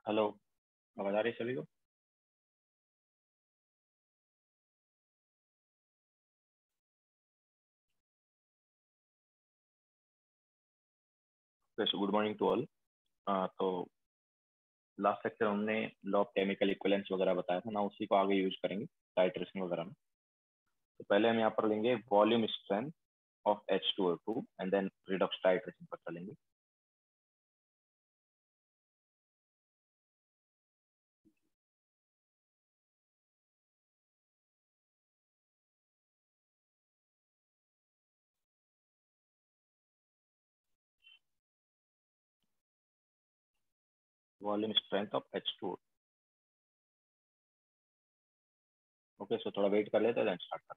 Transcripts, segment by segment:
Hello. आवाज आ रही है सभी को? Good morning to all. तो लास्ट लेक्चर हमने लॉ ऑफ केमिकल इक्विवेलेंस वगैरह बताया था ना, उसी को आगे यूज करेंगे टाइट्रेशन वगैरह में। तो पहले हम यहाँ पर लेंगे volume strength of H2O2 and then redox titration पर चलेंगे। Volume strength of H2O। Okay, so थोड़ा वेट कर लेते हैं, देन स्टार्ट।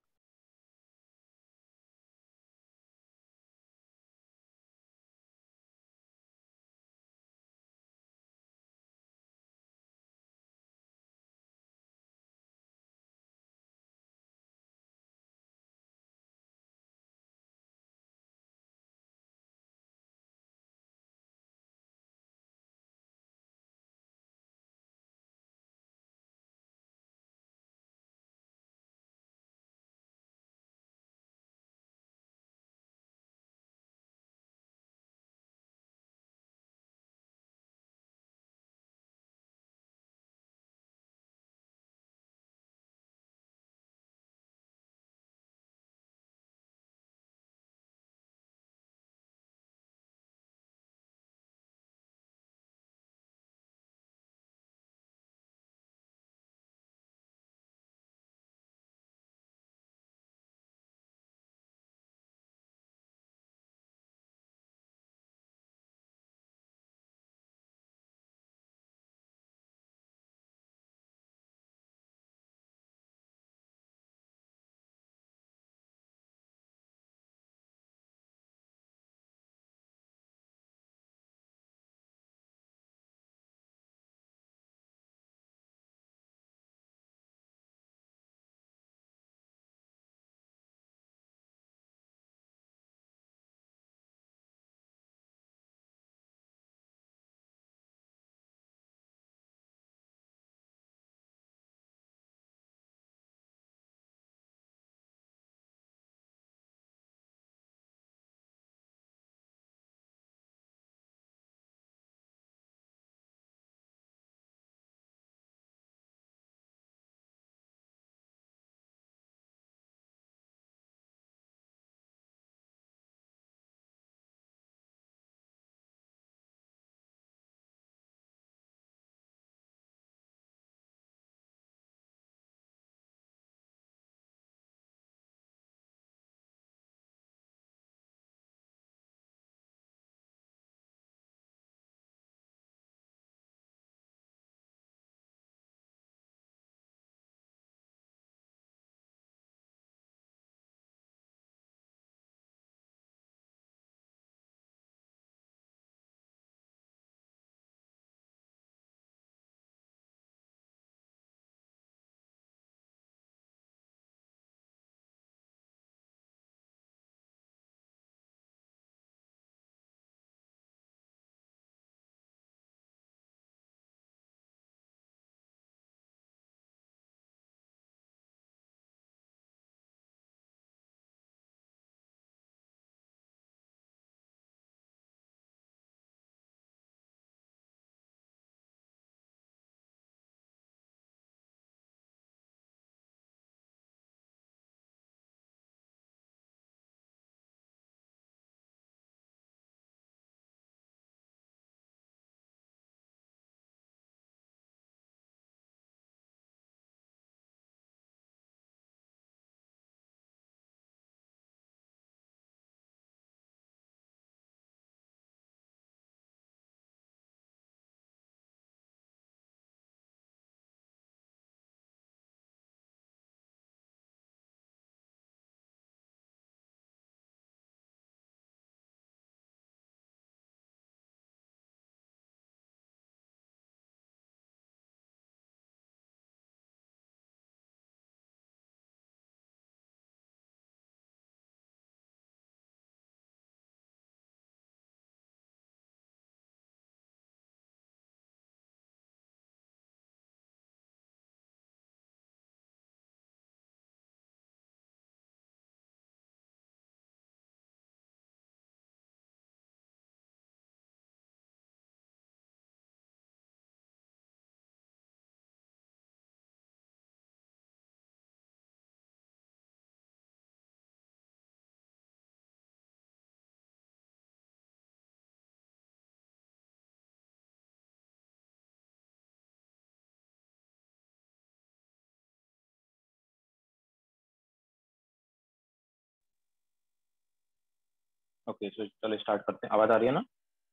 ओके, सो चलो स्टार्ट करते हैं। आवाज आ रही है ना?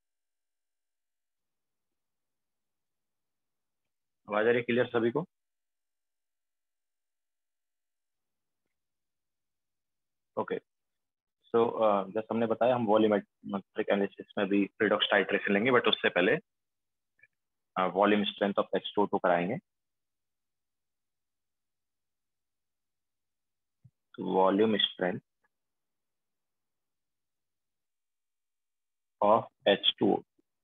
आवाज आ रही है क्लियर सभी को? ओके, सो जैसे हमने बताया, हम वॉल्यूमेट्रिक एनालिसिस में भी रिडॉक्स टाइट्रेशन लेंगे, बट उससे पहले वॉल्यूम स्ट्रेंथ ऑफ H2O2 कराएंगे। Volume strength of H2O।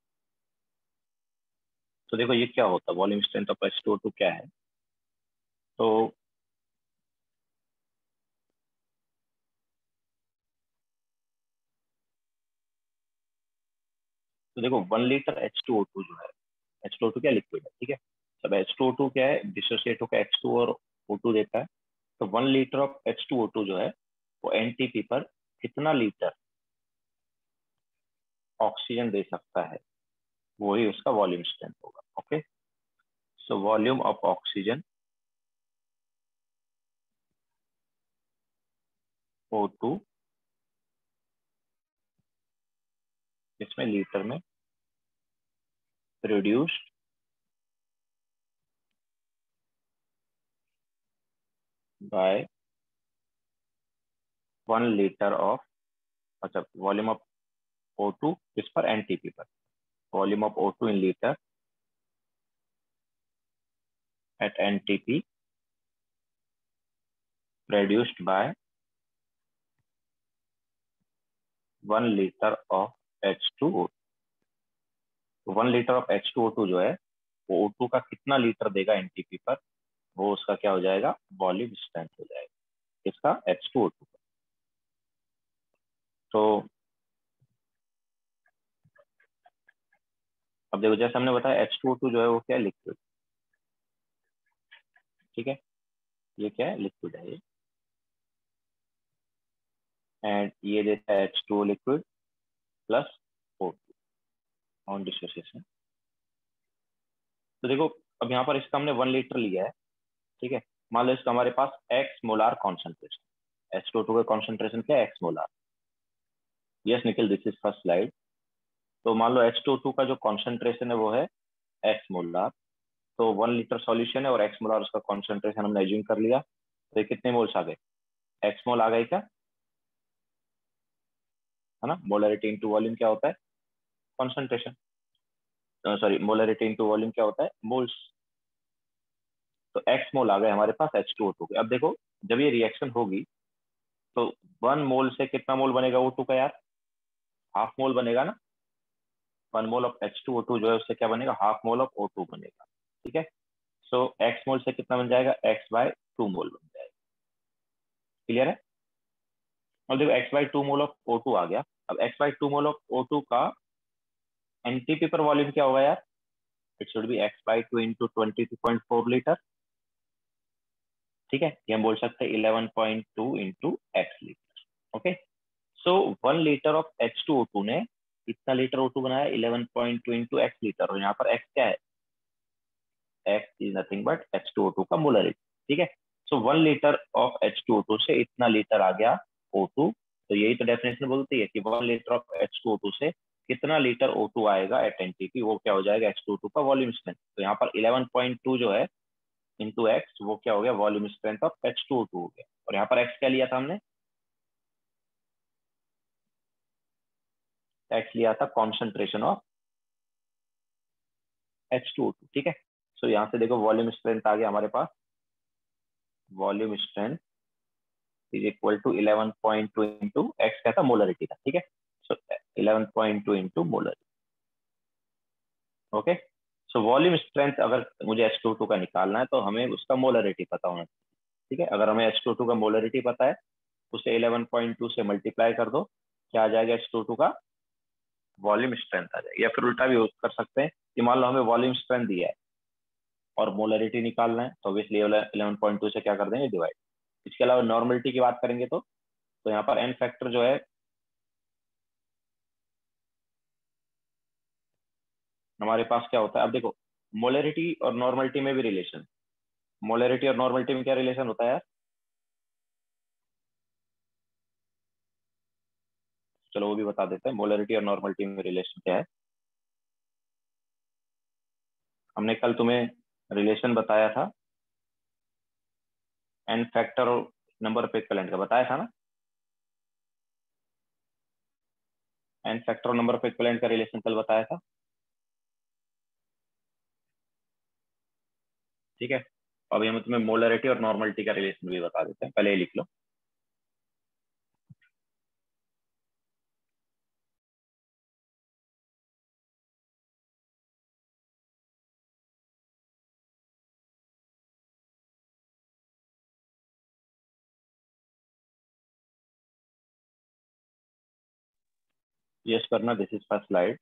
तो देखो ये क्या होता है, वॉल्यूम स्ट्रेंथ ऑफ H2O2 क्या है? तो देखो 1 लीटर H2O2 जो है, H2O2 क्या लिक्विड है, ठीक है। अब H2O2 क्या है, डिसोसिएट होकर H2 और O2 देता है। तो 1 लीटर ऑफ H2O2 जो है वो एनटीपी पर कितना लीटर ऑक्सीजन दे सकता है, वही उसका वॉल्यूम स्ट्रेंथ होगा। Okay, so volume of oxygen O2, इसमें लीटर में, प्रोड्यूस्ड बाय 1 लीटर ऑफ, अच्छा वॉल्यूम ऑफ O2 इस पर एनटीपी पर, volume of O2 in litre at NTP produced by 1 litre of H2O। 1 litre of H2O2 जो है वो O2 का कितना लीटर देगा एनटीपी पर, वो उसका क्या हो जाएगा, वॉल्यूम स्ट्रेंथ हो जाएगा इसका, H2O2 का। तो अब देखो, जैसे हमने बताया H2O2 जो है वो क्या है, लिक्विड, ठीक है। ये क्या है, लिक्विड है ये, एंड ये देता है H2O liquid plus O2 on dissociation. तो देखो, अब यहाँ पर इसका हमने 1 लीटर लिया है, ठीक है। मान लो इसका हमारे पास एक्स मोलार कॉन्सेंट्रेशन, H2O2 का कॉन्सेंट्रेशन क्या है, x molar. Yes Nikhil, this is first slide. तो मान लो H2O2 का जो कॉन्सेंट्रेशन है वो है एक्स मोलार। तो 1 लीटर सॉल्यूशन है और एक्स मोलार उसका कॉन्सेंट्रेशन हमने एज्यूम कर लिया। तो ये कितने मोल्स आ गए, एक्स मोल आ गए क्या, है ना। मोलरिटी इंटू वॉल्यूम क्या होता है, concentration, sorry molarity into volume क्या होता है, मोल्स। तो एक्स मोल आ गए हमारे पास H2O2 के। अब देखो, जब ये रिएक्शन होगी तो 1 मोल से कितना मोल बनेगा O2 का यार, हाफ मोल बनेगा ना। 1 मोल ऑफ H2O2 जो है उससे क्या बनेगा, हाफ मोल ऑफ O2 बनेगा, ठीक है। सो एक्स मोल से कितना बन जाएगा, x/2 मोल बन जाएगा। क्लियर है? और देखो x/2 मोल ऑफ O2 आ गया। अब x/2 मोल ऑफ O2 का एनटीपी पर वॉल्यूम क्या होगा यार, it should be x/2 into 22.4 litre, ठीक है। ये हम बोल सकते हैं 11.2 into x litre. Okay, so 1 litre of H2O2 ने कितना लीटर O2 बनाया, 11.2 इंटू एक्स लीटर। और यहाँ पर x क्या है, x is nothing but H2O2 का मोलरिटी, ठीक है। सो 1 लीटर ऑफ H2O2 से इतना लीटर आ गया O2। तो यही तो डेफिनेशन बोलती है कि 1 लीटर ऑफ H2O2 से कितना लीटर O2 आएगा एट एनटीपी, वो क्या हो जाएगा, H2O2 का वॉल्यूम स्ट्रेंथ। तो यहाँ पर 11.2 जो है इंटू एक्स, वो क्या हो गया, वॉल्यूम स्ट्रेंथ ऑफ H2O2 हो गया। और यहाँ पर एक्स क्या लिया था हमने, एक्स लिया था कॉन्सेंट्रेशन ऑफ H2O2, ठीक है। सो यहाँ से देखो वॉल्यूम स्ट्रेंथ आ गया हमारे पास, volume strength is equal to 11.2 into x क्या था, मोलरिटी था, ठीक है। So 11.2 into molarity. Okay, so volume strength अगर मुझे H2O2 का निकालना है तो हमें उसका मोलरिटी पता होना चाहिए, ठीक है। अगर हमें H2O2 का मोलरिटी पता है, उसे 11.2 से मल्टीप्लाई कर दो, क्या आ जाएगा, H2O2 का वॉल्यूम स्ट्रेंथ आ जाएगी। या फिर उल्टा भी कर सकते हैं कि मान लो हमें वॉल्यूम स्ट्रेंथ दिया है और मोलरिटी निकालना है, तो ऑब्वियसली 11.2 से क्या कर देंगे, डिवाइड। इसके अलावा नॉर्मलिटी की बात करेंगे तो यहाँ पर एन फैक्टर जो है हमारे पास क्या होता है। अब देखो, मोलरिटी और नॉर्मलिटी में भी रिलेशन, मोलरिटी और नॉर्मलिटी में क्या रिलेशन होता है यार, चलो वो भी बता देते हैं, मोलरिटी और नॉर्मलिटी में रिलेशन क्या है। हमने कल तुम्हें रिलेशन बताया था एन फैक्टर और नंबर ऑफ इक्विवेलेंट का, बताया था ना। एन फैक्टर और नंबर ऑफ इक्विवेलेंट का रिलेशन कल बताया था, ठीक है। अभी हम तुम्हें मोलरिटी और नॉर्मलिटी का रिलेशन भी बता देते हैं, पहले ही लिख लो। यस करना, this is first slide.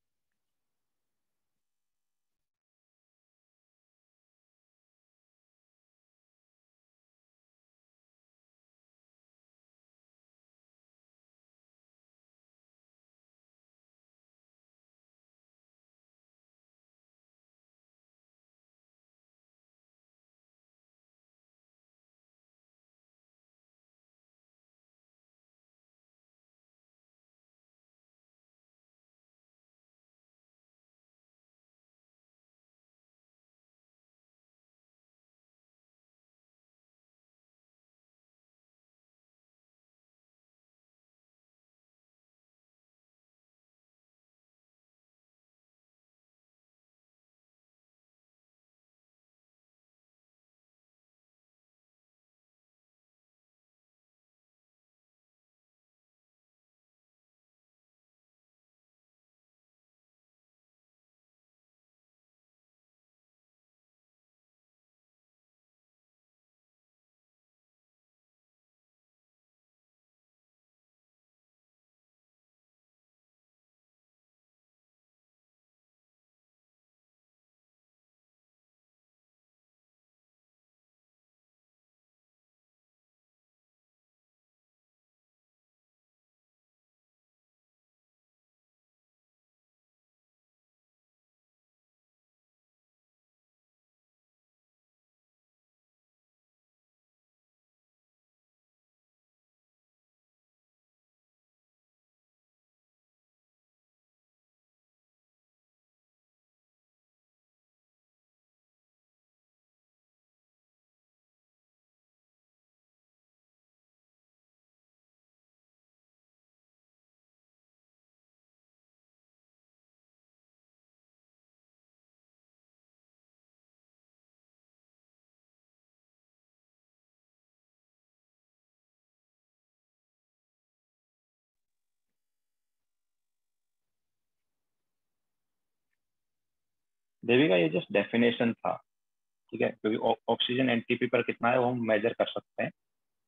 Devika ये जस्ट डेफिनेशन था, ठीक है, क्योंकि ऑक्सीजन एनटीपी पर कितना है वो हम मेजर कर सकते हैं।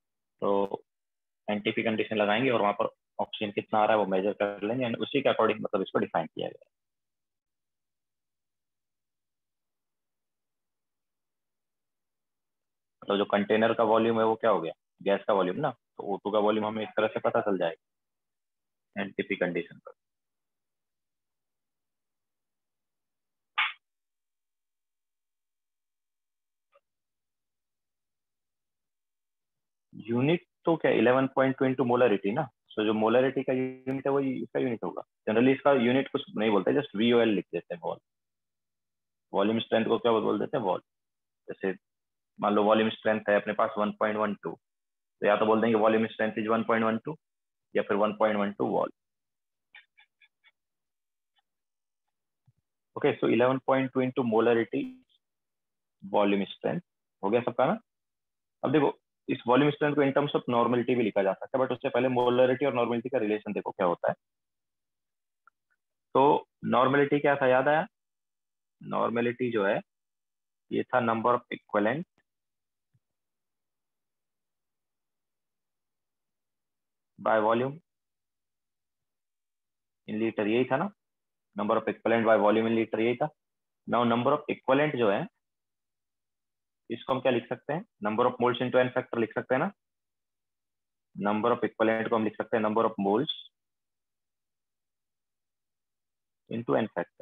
तो एनटीपी कंडीशन लगाएंगे और वहां पर ऑक्सीजन कितना आ रहा है वो मेजर कर लेंगे एंड उसी के अकॉर्डिंग मतलब इसको डिफाइन किया गया है। मतलब जो कंटेनर का वॉल्यूम है वो क्या हो गया, गैस का वॉल्यूम ना, तो O2 का वॉल्यूम हमें एक तरह से पता चल जाएगा एनटीपी कंडीशन पर। यूनिट तो क्या 11.2 इंटू मोलरिटी ना, तो जो मोलरिटी का यूनिट है वही इसका यूनिट होगा। जनरली इसका यूनिट कुछ नहीं बोलते, जस्ट VOL लिख देते हैं, वॉल। वॉल्यूम स्ट्रेंथ को क्या बोल देते हैं, वॉल। जैसे मान लो वॉल्यूम स्ट्रेंथ है अपने पास 1.12, तो या तो बोल देंगे वॉल्यूम स्ट्रेंथ इज 1.12 या फिर 1.12 vol. Okay, so 11.2 into molarity volume strength हो गया सबका ना। अब देखो इस वॉल्यूम स्ट्रेंथ को इन टर्म्स ऑफ नॉर्मलिटी भी लिखा जा सकता है, बट उससे पहले मोलरिटी और नॉर्मलिटी का रिलेशन देखो क्या होता है। तो नॉर्मलिटी क्या था, याद आया। नॉर्मलिटी जो है ये था number of equivalent by volume in litre, यही था ना। Number of equivalent by volume in litre यही था। नाउ नंबर ऑफ इक्विवेलेंट जो है इसको हम क्या लिख सकते हैं, number of moles into n factor लिख सकते हैं ना। नंबर ऑफ इक्विवेलेंट को हम लिख सकते हैं number of moles into n factor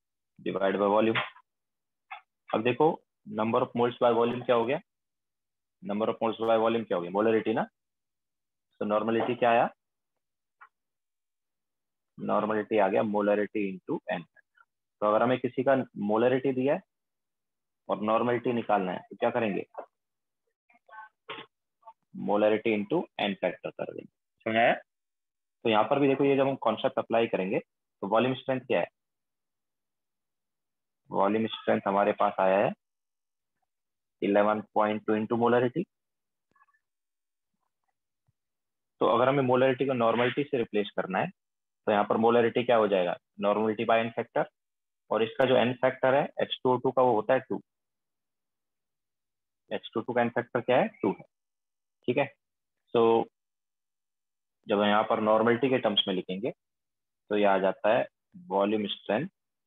divide by volume. अब देखो number of moles by volume क्या हो गया, number of moles by volume क्या होगी, मोलरिटी ना। तो नॉर्मलिटी क्या आया, नॉर्मलिटी आ गया मोलरिटी इंटू एन। तो अगर हमें किसी का मोलरिटी दिया है और नॉर्मलिटी निकालना है तो क्या करेंगे, मोलरिटी इंटू एन फैक्टर कर देंगे, समझ आया। तो यहाँ पर भी देखो, ये जब हम कॉन्सेप्ट अप्लाई करेंगे तो वॉल्यूम स्ट्रेंथ क्या है, वॉल्यूम स्ट्रेंथ हमारे पास आया है 11.2 इंटू मोलरिटी। तो अगर हमें मोलरिटी को नॉर्मलिटी से रिप्लेस करना है तो यहाँ पर मोलरिटी क्या हो जाएगा, नॉर्मलिटी बाय एन फैक्टर, और इसका जो एन फैक्टर है H2O2 का वो होता है 2, H2O2 का एन फैक्टर क्या है 2 है, ठीक है। सो जब यहाँ पर नॉर्मलिटी के टर्म्स में लिखेंगे तो ये आ जाता है volume strength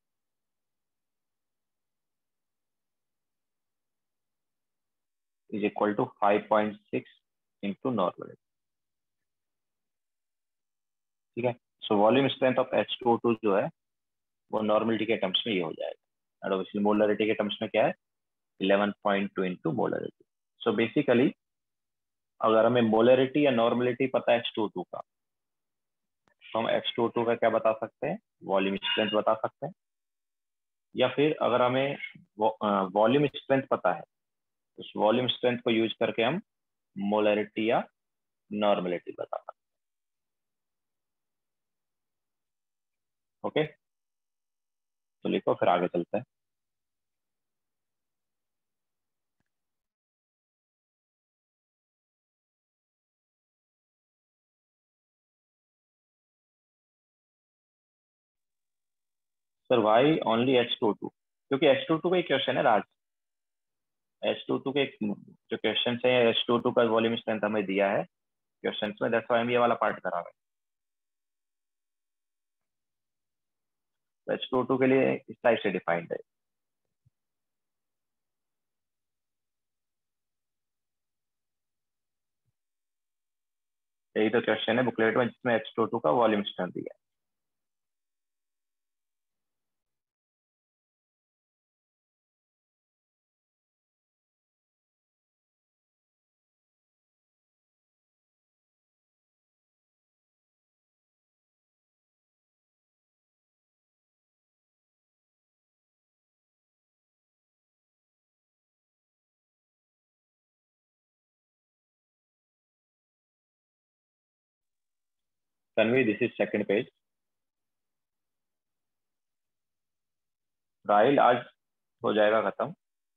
is equal to 5.6 into normality, ठीक है। सो वॉल्यूम स्ट्रेंथ ऑफ H2O2 जो है वो नॉर्मलिटी के टर्म्स में ये हो जाएगा, और ऑब्वियसली मोलरिटी के टर्म्स में क्या है 11.2 इंटू मोलरिटी। सो बेसिकली अगर हमें मोलरिटी या नॉर्मलिटी पता है H2O2 का, तो हम H2O2 का क्या बता सकते हैं, वॉल्यूम स्ट्रेंथ बता सकते हैं। या फिर अगर हमें वॉल्यूम स्ट्रेंथ पता है, उस वॉल्यूम स्ट्रेंथ को यूज करके हम मोलरिटी या नॉर्मलिटी बता सकते हैं। ओके, तो लिखो फिर आगे चलते हैं। सर वाई ओनली H2O2, क्योंकि H2O2 का एक क्वेश्चन है राज, H2O2 के जो क्वेश्चन है H2O2 का वॉल्यूम स्ट्रेंथ हमें दिया है क्वेश्चन में, दैट्स व्हाई हम ये वाला पार्ट करा रहे हैं। तो H2O2 के लिए इस टाइप से डिफाइंड है। यही तो क्वेश्चन है बुकलेट में जिसमें H2O2 का वॉल्यूम स्ट्रेंथ दिया है। Tanvi this is second page. राइल आज हो जाएगा खत्म।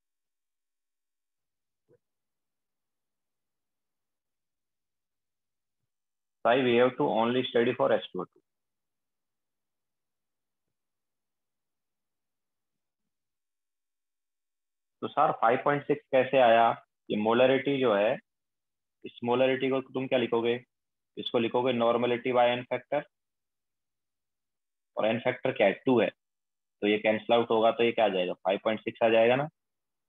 Sai we have to only study for H2O2। तो सर 5.6 कैसे आया, ये मोलरिटी जो है, इस मोलरिटी को तुम क्या लिखोगे, इसको लिखोगे नॉर्मलिटी बाय एन फैक्टर, और एन फैक्टर क्या है 2 है, तो ये कैंसिल आउट होगा तो ये क्या आ जाएगा 5.6 आ जाएगा ना।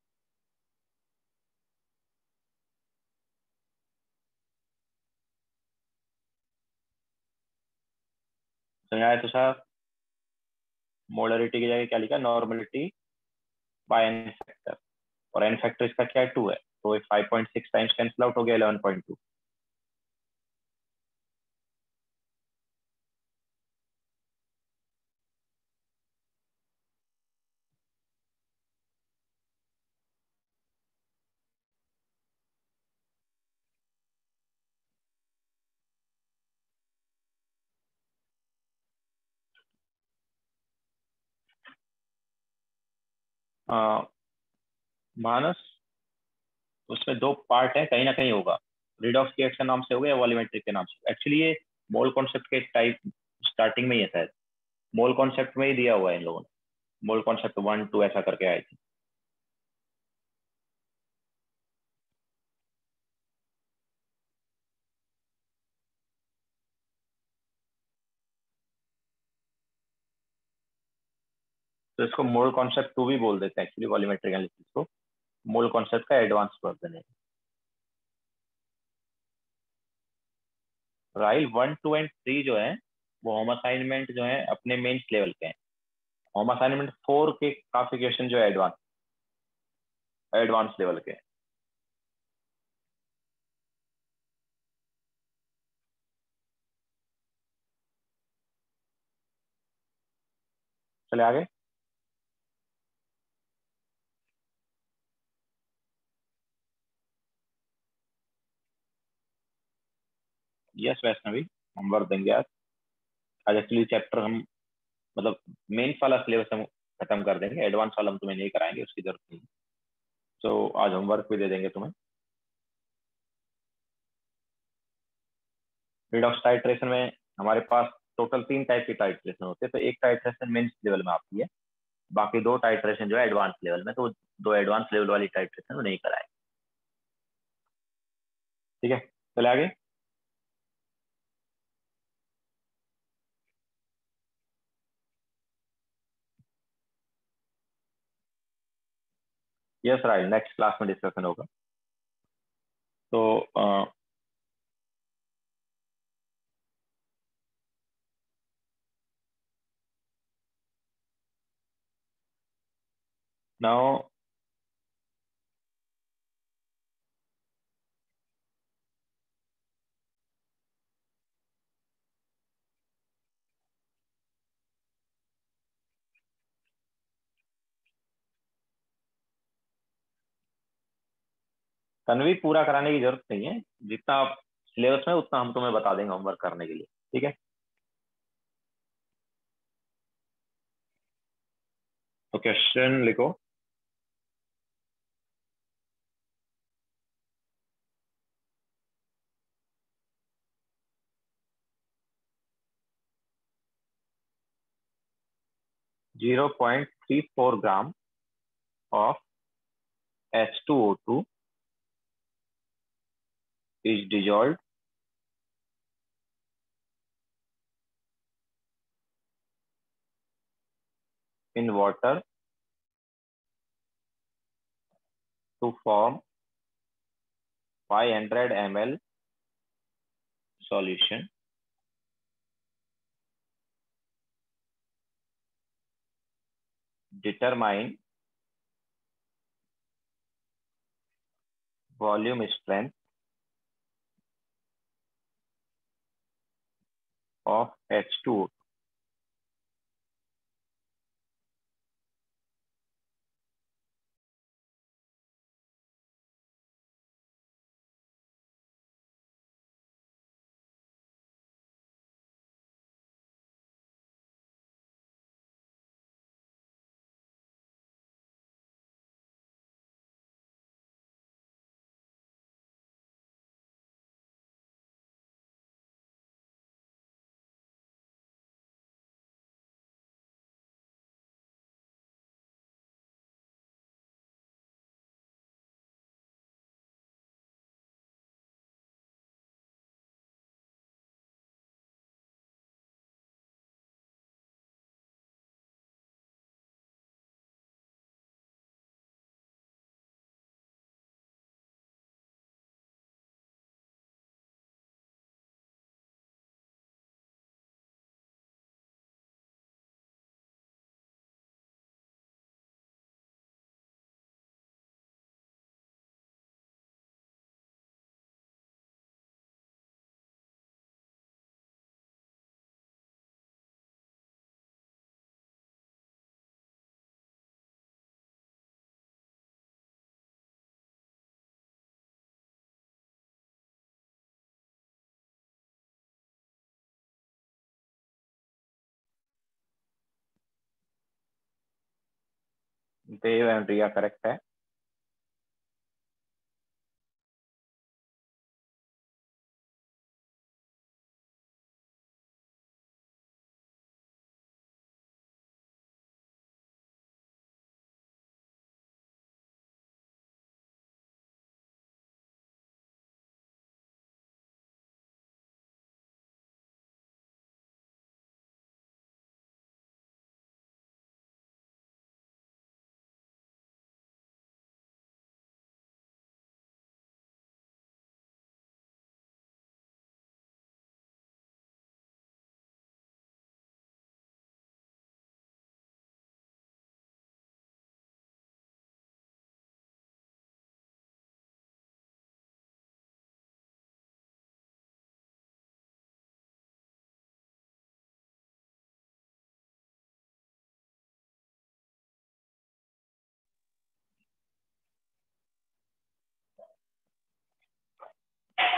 समझ आया तो सर, मोलरिटी की जगह क्या लिखा, नॉर्मलिटी बाय एन फैक्टर, और एन फैक्टर इसका क्या है 2 है, तो 5.6 टाइम्स कैंसिल आउट हो गया 11.2। मानस, उसमें दो पार्ट है, कहीं ना कहीं होगा, रिडॉक्स रिएक्शन नाम से होगा या वॉल्यूमेट्रिक के नाम से। एक्चुअली ये मोल कॉन्सेप्ट के टाइप स्टार्टिंग में ही है शायद, मोल कॉन्सेप्ट में ही दिया हुआ है इन लोगों ने, मोल कॉन्सेप्ट 1 2 ऐसा करके आए थे। तो इसको मोल कॉन्सेप्ट 2 भी बोल देते हैं एक्चुअली, वॉल्यूमेट्रिक एनालिसिस को मोल कॉन्सेप्ट का एडवांस वर्जन है। राइल 1 2 एंड 3 जो है वो होम असाइनमेंट जो है अपने मेंस लेवल के हैं। होम असाइनमेंट 4 के काफी क्वेश्चन जो है एडवांस एडवांस लेवल के हैं। चले आगे। यस वैष्णवी, हम वर्क देंगे आज। आज एक्चुअली चैप्टर हम मतलब मेन वाला सिलेबस हम खत्म कर देंगे, एडवांस वाला हम तुम्हें नहीं कराएंगे, उसकी जरूरत नहीं। तो आज होमवर्क भी दे देंगे तुम्हें। रिडॉक्स टाइट्रेशन में हमारे पास टोटल 3 टाइप की टाइट्रेशन होते हैं। तो एक टाइट्रेशन मेंस लेवल में आती है, बाकी 2 टाइट्रेशन जो है एडवांस लेवल में। तो 2 एडवांस लेवल वाली टाइट्रेशन वो नहीं कराएंगे। ठीक है, चले आगे। यस राइट, नेक्स्ट क्लास में डिस्कशन होगा। तो नाउ तन्वी, पूरा कराने की जरूरत नहीं है। जितना सिलेबस में उतना हम तुम्हें बता देंगे होमवर्क करने के लिए। ठीक है, तो क्वेश्चन लिखो। 0.34 gram of H2O2 is dissolved in water to form 500 ml solution. Determine volume strength of H2O. Dev and Riya correct है।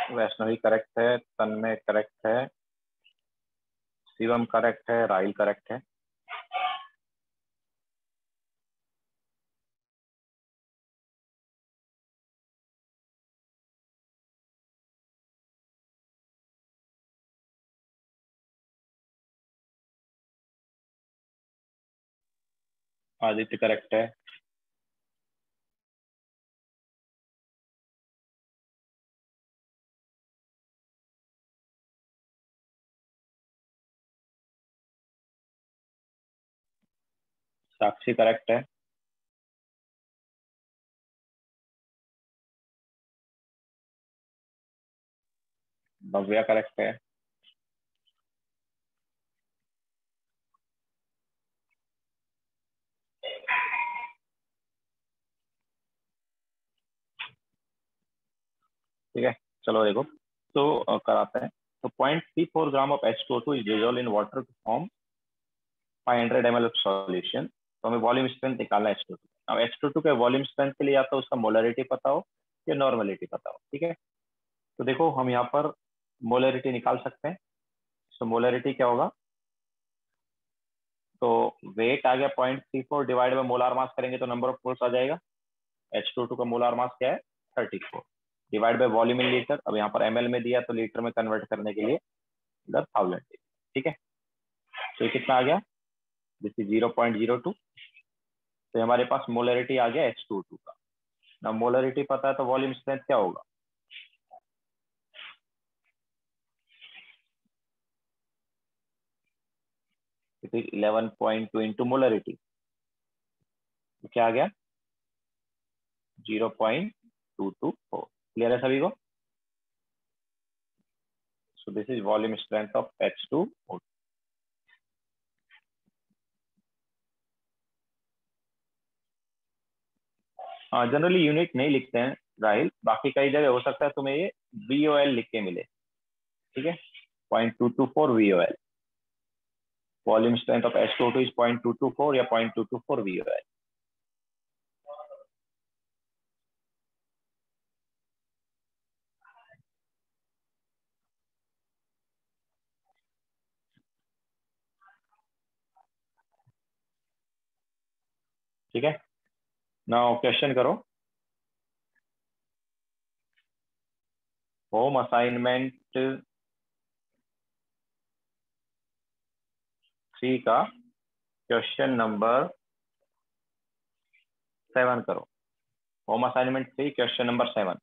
वैष्णवी करेक्ट है, तन्मय करेक्ट है, शिवम करेक्ट है, राहिल करेक्ट है। आदित्य करेक्ट है। साक्षी करेक्ट है। भव्या करेक्ट है। ठीक है, चलो देखो तो कराते हैं। तो 0.34 gram of H2O2 is dissolve in water to form 500 ml of solution. तो हमें वॉल्यूम स्ट्रेंथ निकालना है H2O2। अब H2O2 के वॉल्यूम स्ट्रेंथ के लिए या तो उसका मोलरिटी पता हो या नॉर्मलिटी पता हो। ठीक है, तो देखो हम यहाँ पर मोलरिटी निकाल सकते हैं। तो मोलरिटी क्या होगा, तो वेट आ गया 0.34 डिवाइड बाय मोलार मास करेंगे तो नंबर ऑफ मोल्स आ जाएगा। H2O2 का मोलार मास क्या है, 34 divide by volume in litre. अब यहाँ पर ml में दिया तो लीटर में कन्वर्ट करने के लिए इधर 1000। ठीक है, तो ये कितना आ गया, दिस इज 0.02। तो हमारे पास मोलरिटी आ गया H2O2 का ना। मोलरिटी पता है तो वॉल्यूम स्ट्रेंथ क्या होगा, इट इज 11.2 इंटू मोलरिटी, तो क्या आ गया 0.224। क्लियर है सभी को। So this is volume strength of H2O2। हाँ, जनरली यूनिट नहीं लिखते हैं राहिल, बाकी कई जगह हो सकता है तुम्हें ये VOL लिख के मिले। ठीक है, 0.224 VOL। Volume strength of H2O2 is 0.224 या 0.224 VOL। ठीक है, नाउ क्वेश्चन करो। होम असाइनमेंट 3 का क्वेश्चन नंबर 7 करो। Home assignment 3 question number 7।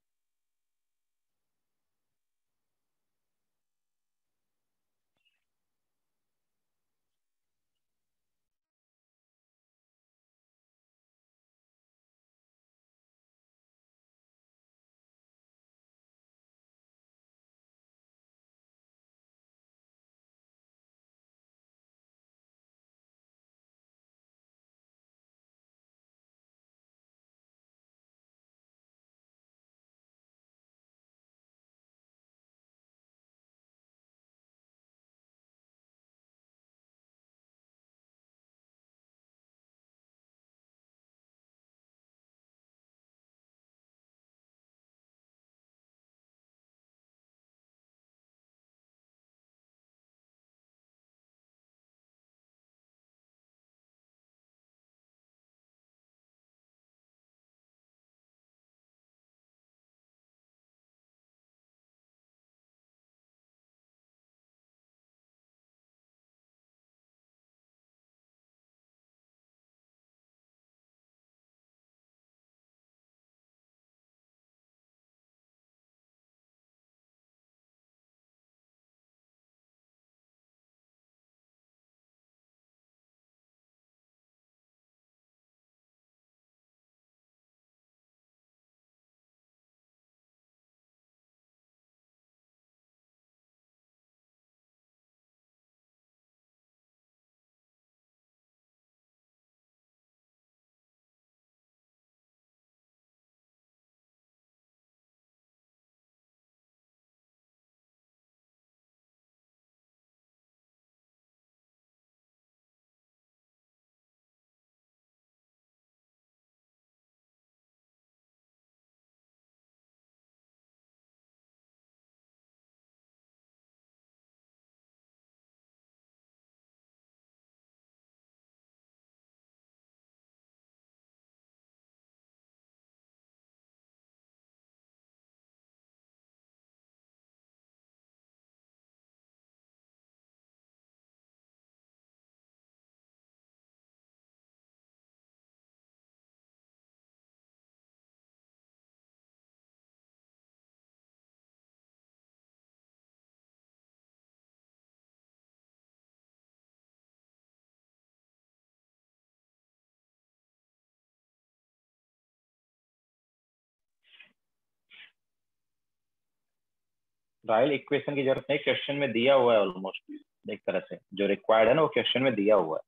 राइल इक्वेशन की जरूरत नहीं, क्वेश्चन में दिया हुआ है ऑलमोस्ट एक तरह से, जो रिक्वायर्ड है ना वो क्वेश्चन में दिया हुआ है।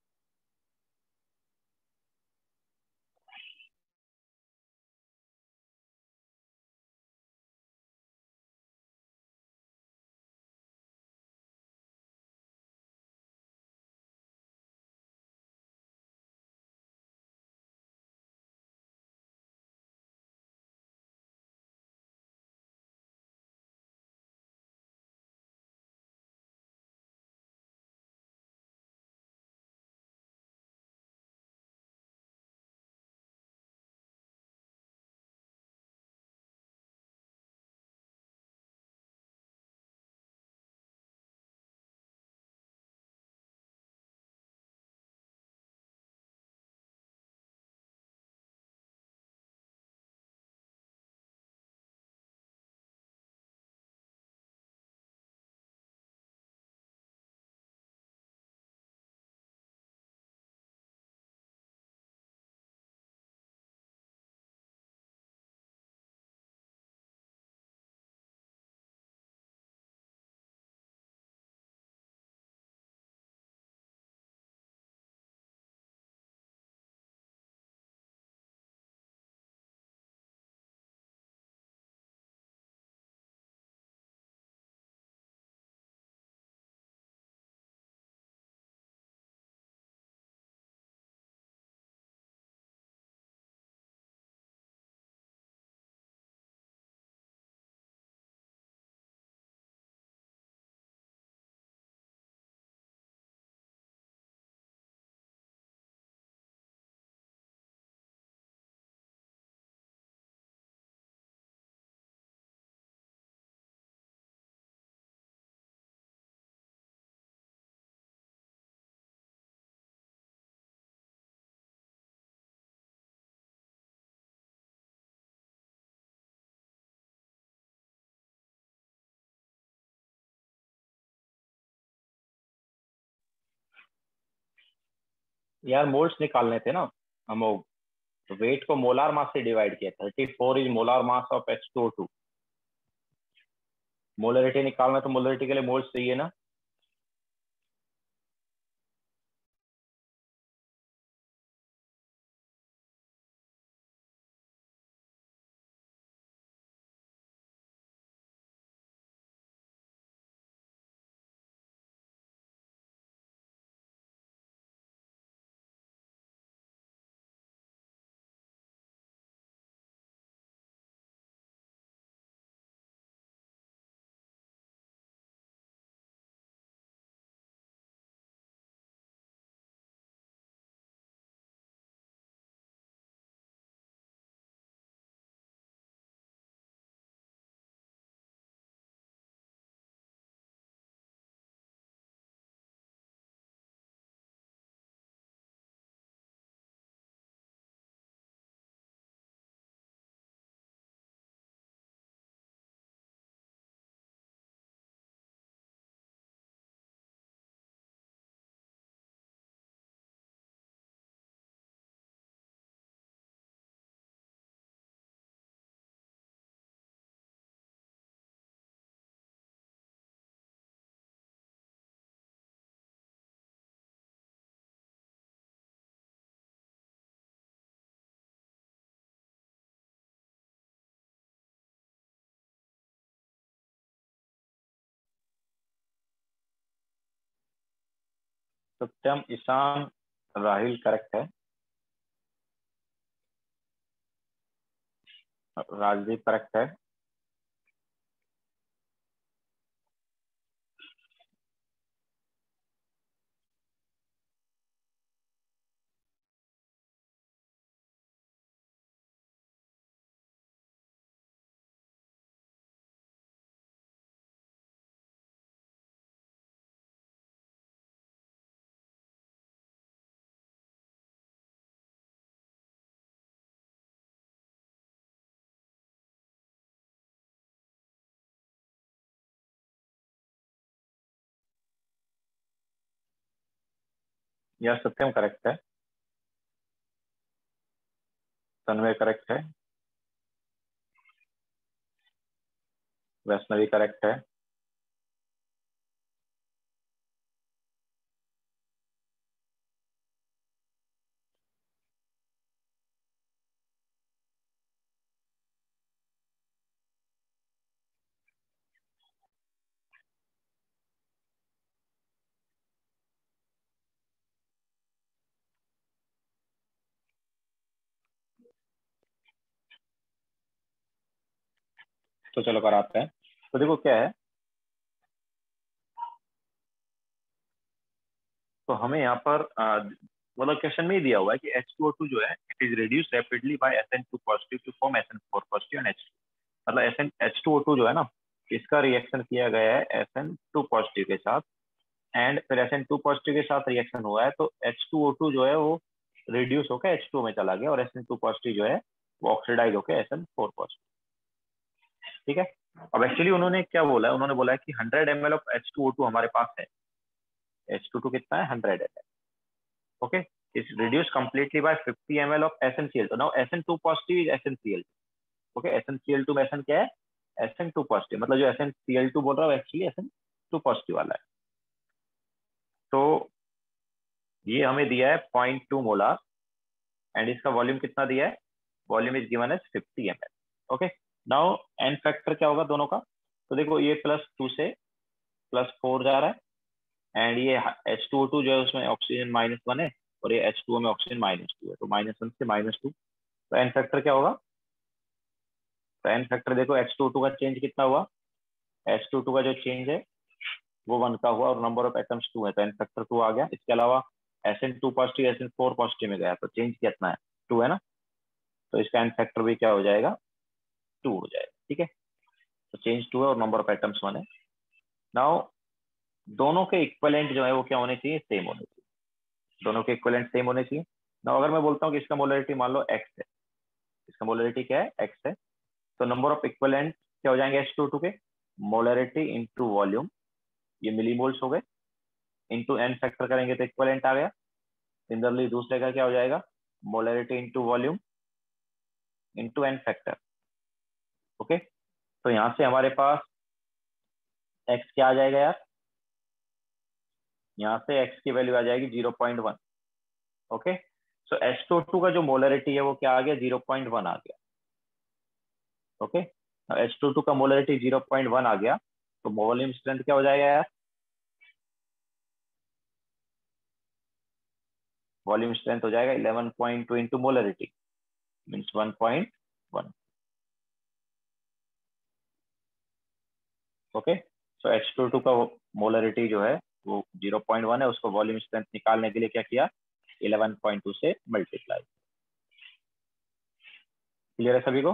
यार मोल्स निकालने थे ना हम, तो वेट को मोलार मास से डिवाइड किया, 34 is molar mass of H2O2। Molarity निकालना तो मोलरिटी के लिए मोल्स चाहिए ना। सत्यम, ईशान, राहिल करेक्ट है। राजदीप करेक्ट है। यह सत्यम करेक्ट है। तन्मय करेक्ट है। वैष्णवी करेक्ट है। तो चलो कराते हैं। तो देखो क्या है, तो हमें यहाँ पर मतलब क्वेश्चन में ही दिया हुआ है कि H2O2 जो है it is reduce rapidly by SN2 positive to form SN4 positive and H2। मतलब H2O2 जो है ना, इसका रिएक्शन किया गया है SN2 पॉजिटिव के साथ, एंड फिर SN2 पॉजिटिव के साथ रिएक्शन हुआ है, तो H2O2 जो है वो रिड्यूस होकर H2O में चला गया, और SN2 पॉजिटिव जो है वो ऑक्सीडाइज होकर SN4 पॉजिटिव। ठीक है। अब एक्चुअली उन्होंने क्या बोला है, उन्होंने बोला है कि 100 ml ऑफ H2O2 हमारे पास है। H2O2 कितना है, 100 ml। Okay, is reduce completely by 50 ml of SnCl। तो now SN2 positive is SnCl। Okay, SnCl2 में SN क्या है, SN2 पॉजिटिव। मतलब जो SnCl2 बोल रहा है एक्चुअली SN2 पॉजिटिव वाला है। तो ये हमें दिया है 0.2 मोलार, एंड इसका वॉल्यूम कितना दिया है, volume is given as 50 ml। Okay, now n factor क्या होगा दोनों का, तो देखो ये +2 से +4 जा रहा है, एंड ये H2O2 जो है उसमें ऑक्सीजन -1 है, और ये H2O में ऑक्सीजन -2 है, तो -1 से -2। तो एन फैक्टर क्या होगा, तो एन फैक्टर देखो H2O2 का चेंज कितना हुआ, H2O2 का जो चेंज है वो 1 का हुआ, और नंबर ऑफ एटम्स 2 है, तो एन फैक्टर 2 आ गया। इसके अलावा SN2 पॉजिटिव SN4 पॉजिटिव में गया, तो चेंज कितना है, 2 है ना, तो इसका एन फैक्टर भी क्या हो जाएगा, 2 हो जाएगा। ठीक है, तो चेंज 2 है और नंबर ऑफ एटम्स 1 है। नाउ दोनों के इक्वलेंट जो है वो क्या होने चाहिए, सेम होने चाहिए। दोनों के इक्वलेंट सेम होने चाहिए। नाउ अगर मैं बोलता हूँ कि इसका मोलरिटी मान लो x है, इसका मोलरिटी क्या है, x है, तो नंबर ऑफ इक्वलेंट क्या हो जाएंगे H2O2 के, मोलरिटी इंटू वॉल्यूम, ये मिलीमोल्स हो गए, इंटू एन फैक्टर करेंगे तो इक्वलेंट आ गया। सिमिलरली दूसरे का क्या हो जाएगा, molarity into volume into n factor. Okay, तो यहाँ से हमारे पास x क्या आ जाएगा यार, यहाँ से x की वैल्यू आ जाएगी 0.1। ओके, सो H2O2 का जो मोलरिटी है वो क्या आ गया, 0.1 आ गया। ओके, H2O2 का मोलरिटी 0.1 आ गया, तो वॉल्यूम स्ट्रेंथ क्या हो जाएगा यार, वॉल्यूम स्ट्रेंथ हो जाएगा 11.2 into molarity means 1.1। Okay, so H2O2 का मोलरिटी जो है वो 0.1 है, उसको वॉल्यूम स्ट्रेंथ निकालने के लिए क्या किया, 11.2 से मल्टीप्लाई। क्लियर है सभी को।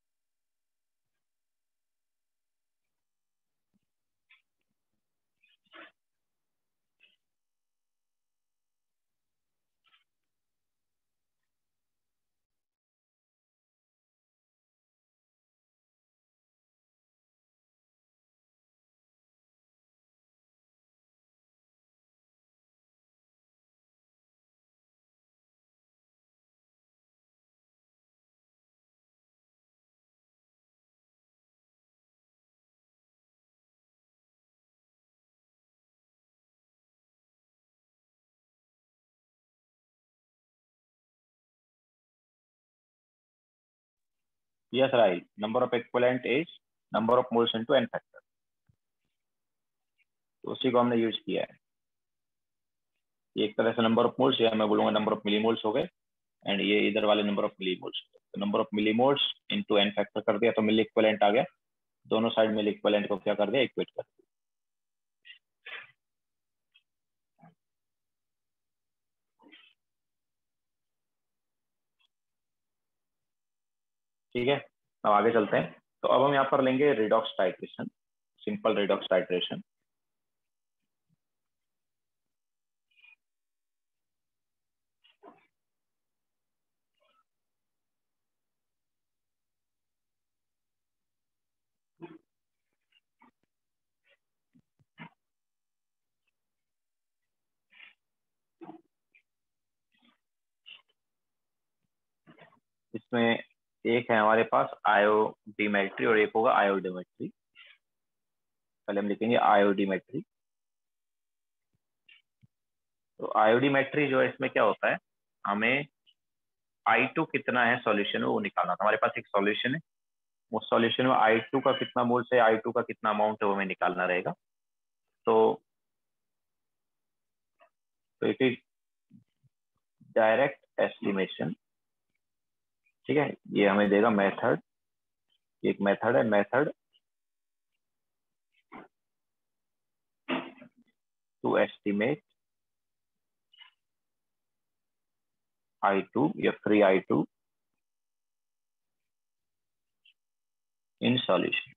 Yes right, number of equivalent is number of moles into n factor, तो उसी को हमने यूज किया है। ये एक तरह से नंबर ऑफ मोल्स, या मैं बोलूंगा नंबर ऑफ मिलीमोल्स हो गए, एंड ये इधर वाले नंबर ऑफ मिलीमोल्स, तो number of millimoles into n factor कर दिया, तो मिली इक्विवेलेंट आ गया। दोनों साइड मिली इक्विवेलेंट को क्या कर दिया, इक्वेट कर दिया। ठीक है, अब आगे चलते हैं। तो अब हम यहाँ पर लेंगे redox titration, simple redox titration. इसमें एक है हमारे पास आयोडीमेट्री और एक होगा आयोडीमेट्री। पहले हम लिखेंगे आयोडीमेट्री। तो आयोडीमेट्री जो है, इसमें क्या होता है, हमें I2 कितना है सॉल्यूशन में वो निकालना था। हमारे पास एक सॉल्यूशन है, उस सॉल्यूशन में I2 का कितना मोल्स है, I2 का कितना अमाउंट है वो हमें निकालना रहेगा। तो इट इज डायरेक्ट एस्टिमेशन। ठीक है, ये हमें देगा मेथड, एक मेथड है, मेथड टू एस्टिमेट I2 या फ्री I2 इन सॉल्यूशन।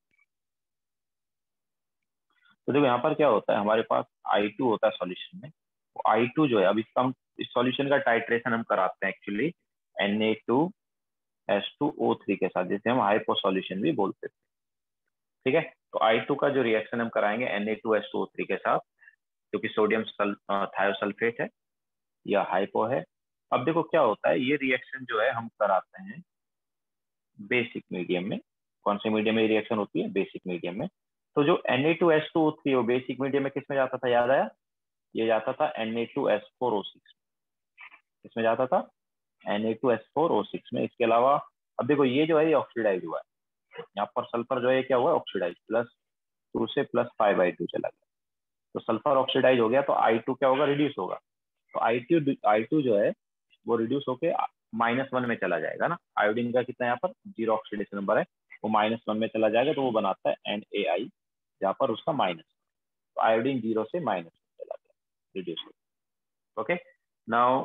तो देखो यहाँ पर क्या होता है, हमारे पास I2 होता है सॉल्यूशन में। तो I2 जो है, अब इसका हम इस सॉल्यूशन का टाइट्रेशन हम कराते हैं एक्चुअली Na2H2O3 के साथ, जिसे हम हाइपो सॉल्यूशन भी बोलते हैं। ठीक है, तो I2 का जो रिएक्शन हम कराएंगे Na2H2O3 के साथ, जो कि सोडियम थायोसल्फेट है या हाइपो है। अब देखो क्या होता है, ये रिएक्शन जो है हम कराते हैं बेसिक मीडियम में। कौन से मीडियम में रिएक्शन होती है? बेसिक मीडियम में। तो जो Na2H2O3 वो बेसिक मीडियम में किस में जाता था, याद आया? ये जाता था Na2S4O6। किसमें जाता था? Na2S4O6 में। इसके अलावा अब देखो ये जो है ये ऑक्सीडाइज हुआ है, यहाँ पर सल्फर जो है क्या हुआ? ऑक्सीडाइज, +2 से +5I2 चला गया। तो सल्फर ऑक्सीडाइज हो गया, तो I2 क्या होगा? रिड्यूस होगा। तो I2 जो है वो रिड्यूस होके -1 में चला जाएगा ना। आयोडीन का कितना यहाँ पर 0 ऑक्सीडेशन नंबर है, वो -1 में चला जाएगा, तो वो बनाता है NaI, जहाँ पर उसका माइनस। तो आयोडीन 0 से -1 चला गया, रिड्यूस हो। ओके, नाउ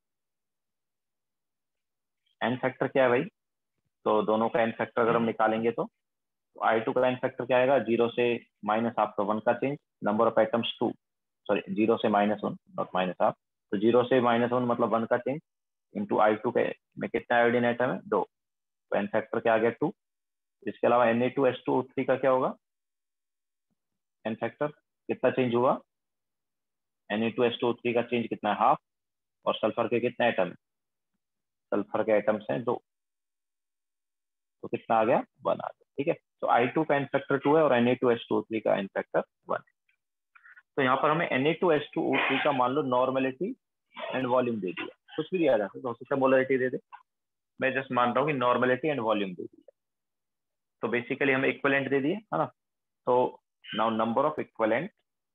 एन फैक्टर क्या है भाई? तो दोनों का एन फैक्टर अगर हम निकालेंगे तो I2 का एन फैक्टर क्या आएगा? 0 से माइनस आपका 1 का change, number of atoms 2, sorry 0 से -1 नॉट -हाफ। तो 0 से -1 मतलब 1 का चेंज, इंटू I2 के में कितना आयोडीन एटम है? 2। तो एन फैक्टर क्या आ गया? 2। इसके अलावा Na2H2O3 का क्या होगा? एन फैक्टर कितना चेंज हुआ? Na2H2O3 का चेंज कितना है? हाफ। और सल्फर के कितने एटम है? सल्फर के एटम्स हैं 2, तो कितना आ गया? 1 आ गया। ठीक है, तो I2 का एन फैक्टर 2 है और Na2H2O3 का एन फैक्टर 1 है। तो यहाँ पर हमें Na2H2O3 का मान लो नॉर्मेलिटी एंड वॉल्यूम दे दिया, कुछ भी दिया जा सकता है, हो सकता है मोलरिटी दे दे। मैं जस्ट मान रहा हूँ कि नॉर्मेलिटी एंड वॉल्यूम दे दिया, तो बेसिकली हमें इक्विवेलेंट दे दिए, है ना। तो now number of equivalent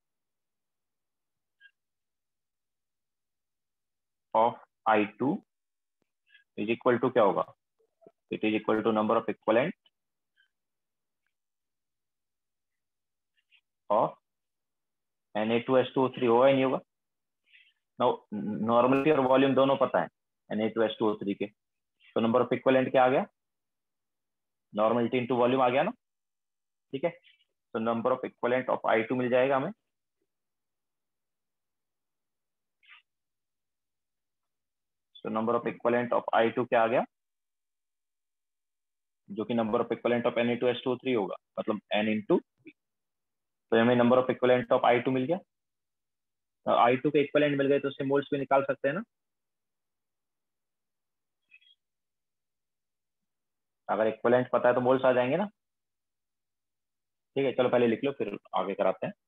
of I2 is equal to क्या होगा? It is equal to number of equivalent of Na2H2O3, होगा ही नहीं होगा? नॉर्मलिटी और वॉल्यूम दोनों पता है Na2H2O3 के, तो नंबर ऑफ इक्विवेलेंट क्या आ गया? नॉर्मलिटी इंटू वॉल्यूम आ गया ना। ठीक है, तो number of equivalent of I2 मिल जाएगा हमें। तो number of equivalent of I2 क्या आ गया? जो कि number of equivalent of Na2H2O3 होगा, मतलब N इंटू। तो हमें number of equivalent of I2 मिल गया। तो I2 के इक्विवेलेंट मिल गए, तो उससे मोल्स भी निकाल सकते हैं ना। अगर इक्विवेलेंट पता है तो मोल्स आ जाएंगे ना। ठीक है, चलो पहले लिख लो, फिर आगे कराते हैं।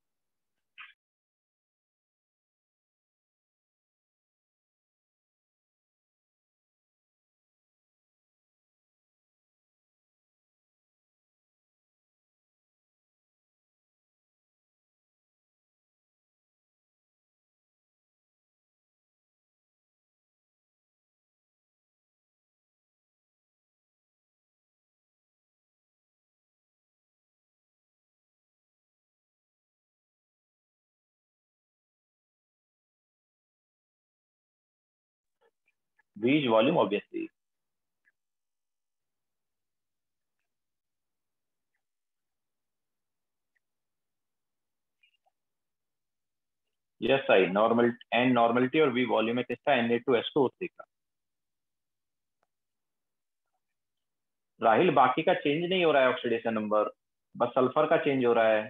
बीज volume obviously. Yes I normal n normality और वी वॉल्यूम है किसका? Na2H2O3 का। राहिल बाकी का चेंज नहीं हो रहा है ऑक्सीडेशन नंबर, बस सल्फर का चेंज हो रहा है।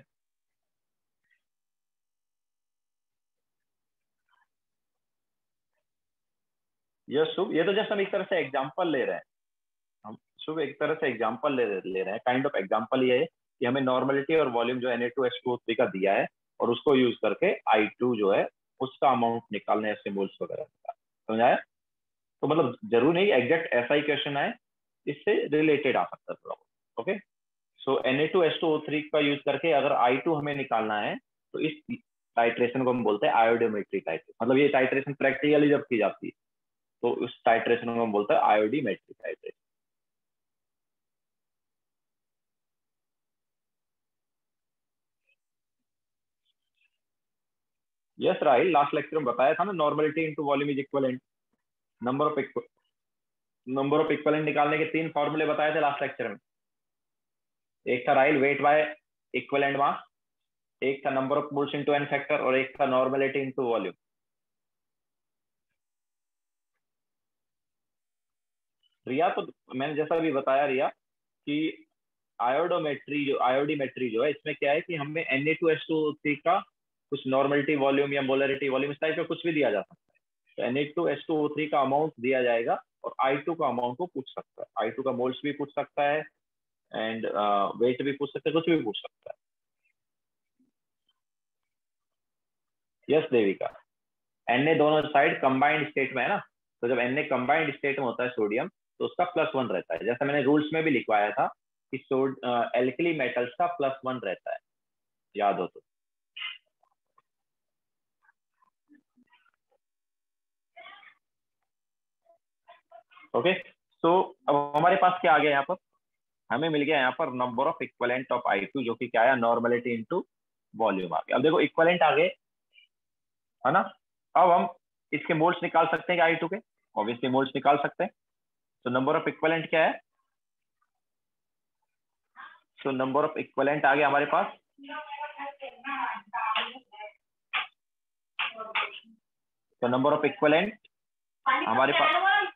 यस शुभ, ये तो जस्ट हम एक तरह से एग्जांपल ले रहे हैं। हम शुभ एक तरह से एग्जांपल ले रहे हैं, काइंड ऑफ एग्जांपल ये है कि हमें नॉर्मलिटी और वॉल्यूम जो Na2H2O3 का दिया है, और उसको यूज करके I2 जो है उसका अमाउंट निकालने, ऐसे मोल्स वगैरह समझाया। तो मतलब जरूर नहीं एग्जैक्ट ऐसा ही क्वेश्चन आए, इससे रिलेटेड आ सकता है थोड़ा। ओके, सो Na2H2O3 का यूज करके अगर I2 हमें निकालना है, तो इस टाइट्रेशन को हम बोलते हैं आयोडोमेट्री टाइट्रेशन। मतलब ये टाइट्रेशन प्रैक्टिकली जब की जाती है, तो उस टाइट्रेशन को हम बोलते हैं iodimetry titration. Yes right, last lecture में बताया था ना, normality into volume is equivalent. Number of number of equivalent निकालने के तीन फॉर्मूले बताए थे लास्ट लेक्चर में। एक था राइल वेट बाय इक्विवेलेंट मास, एक था number of moles into n factor, और एक था नॉर्मलिटी इनटू वॉल्यूम। रिया, तो मैंने जैसा भी बताया रिया कि आयोडोमेट्री जो है, इसमें क्या है कि हमें Na2H2O3 का कुछ नॉर्मलिटी वॉल्यूम या मोलरिटी वॉल्यूम इस टाइप का कुछ भी दिया जा सकता है। तो Na2H2O3 का अमाउंट दिया जाएगा और I2 का अमाउंट को पूछ सकता है, I2 का मोल्स भी पूछ सकता है, एंड वेट भी पूछ सकता है, कुछ भी पूछ सकता है। यस देविका, Na दोनों साइड कंबाइंड स्टेट में है ना, तो जब Na कंबाइंड स्टेट में होता है सोडियम, तो उसका +1 रहता है, जैसा मैंने रूल्स में भी लिखवाया था कि एल्कली मेटल्स का +1 रहता है, याद हो तो। ओके, तो अब हमारे पास क्या आ गया यहाँ पर, हमें मिल गया यहाँ पर number of equivalent of I2, जो कि क्या आया, नॉर्मलिटी इनटू वॉल्यूम आ गया। अब देखो इक्वलेंट आ गए, है ना। अब हम इसके मोल्स निकाल सकते हैं I2 के, ऑब्वियसली मोल्स निकाल सकते हैं। तो नंबर ऑफ इक्वलेंट क्या है, तो नंबर ऑफ इक्वलेंट आ गया हमारे पास, तो नंबर ऑफ इक्वलेंट हमारे पास,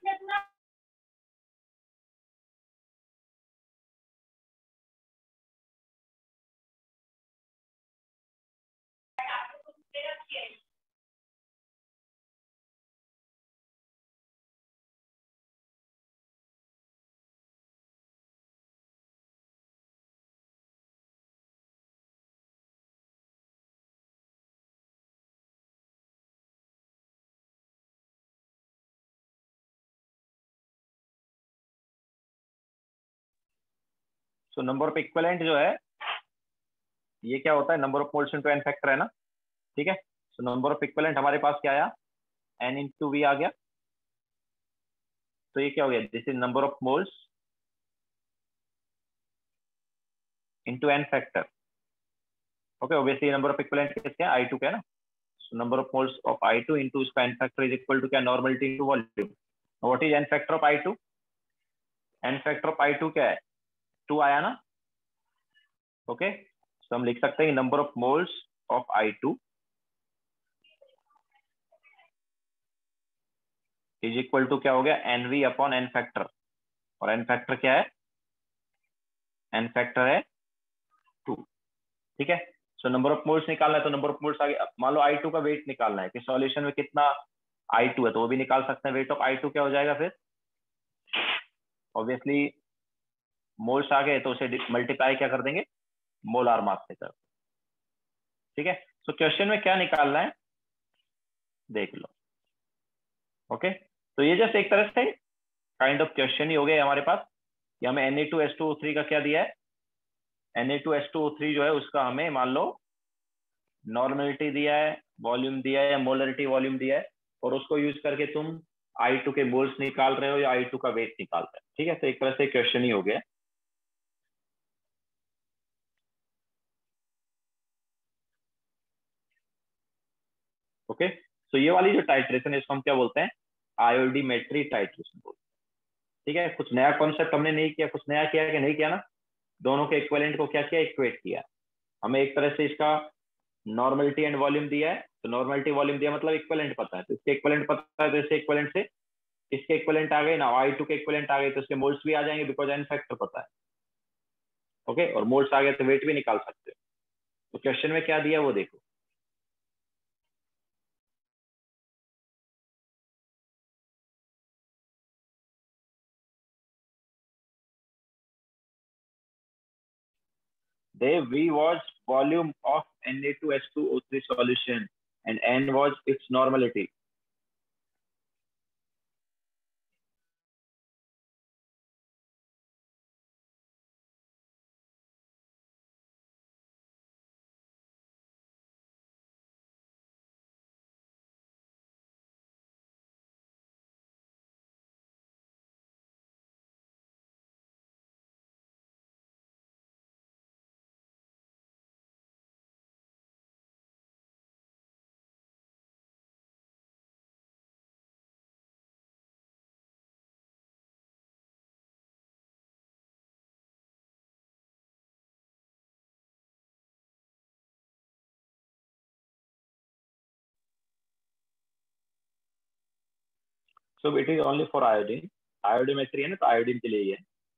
तो नंबर ऑफ इक्वलेंट जो है, ये क्या होता है, number of moles into n factor है ना, ठीक है। तो नंबर ऑफ इक्वलेंट हमारे पास क्या आया, N इंटू वी आ गया। तो ये क्या हो गया, this is number of moles into n factor. Okay, obviously number of equivalent किसके है, I2 के है ना। So number of moles of I2 into इसका n factor is equal to क्या, normality into volume. Now what is n factor of I2? n factor of I2 क्या है, 2 आया ना। ओके, तो हम लिख सकते हैं number of moles of I2 is equal to क्या हो गया, NV अपॉन n फैक्टर, और n फैक्टर क्या है, n फैक्टर है 2, ठीक है। सो नंबर ऑफ मोल्स निकालना है, तो नंबर ऑफ मोल्स आगे, मान लो I2 का वेट निकालना है कि सॉल्यूशन में कितना I2 है, तो वो भी निकाल सकते हैं। वेट ऑफ I2 क्या हो जाएगा फिर, ऑब्वियसली मोल्स आ गए तो उसे मल्टीप्लाई क्या कर देंगे, मोलार मास से कर, ठीक है। तो क्वेश्चन में क्या निकालना है देख लो। ओके, तो ये जस्ट एक तरह से काइंड ऑफ क्वेश्चन ही हो गया हमारे पास कि हमें Na2H2O3 का क्या दिया है, Na2H2O3 जो है उसका हमें मान लो नॉर्मलिटी दिया है, वॉल्यूम दिया है, या मोलरिटी वॉल्यूम दिया है, और उसको यूज करके तुम I2 के मोल्स निकाल रहे हो या I2 का वेट निकाल रहे हो, ठीक है। तो एक तरह से क्वेश्चन ही हो गया। ओके, तो ये वाली जो टाइट्रेशन है इसको हम क्या बोलते हैं, आयोडीमेट्री टाइट्रेशन बोलते हैं, ठीक है। कुछ नया कॉन्सेप्ट हमने नहीं किया, कुछ नया किया कि नहीं किया ना, दोनों के इक्विवेलेंट को क्या किया, इक्वेट किया। हमें एक तरह से इसका नॉर्मलिटी एंड वॉल्यूम दिया है, तो नॉर्मलिटी वॉल्यूम दिया मतलब इक्विवेलेंट पता है, तो इसके इक्विवेलेंट पता है, तो इसके इक्विवेलेंट से इसके इक्विवेलेंट आ गए ना, I2 के इक्विवेलेंट आ गए तो इसके मोल्स भी आ जाएंगे, बिकॉज एन फैक्टर पता है। ओके, और मोल्स आ गए तो वेट भी निकाल सकते हो। तो क्वेश्चन में क्या दिया वो देखो, they V was volume of Na2H2O3 solution and N was its normality. So it is only for iodine, iodometry है ना, तो आयोडीन के लिए ही है।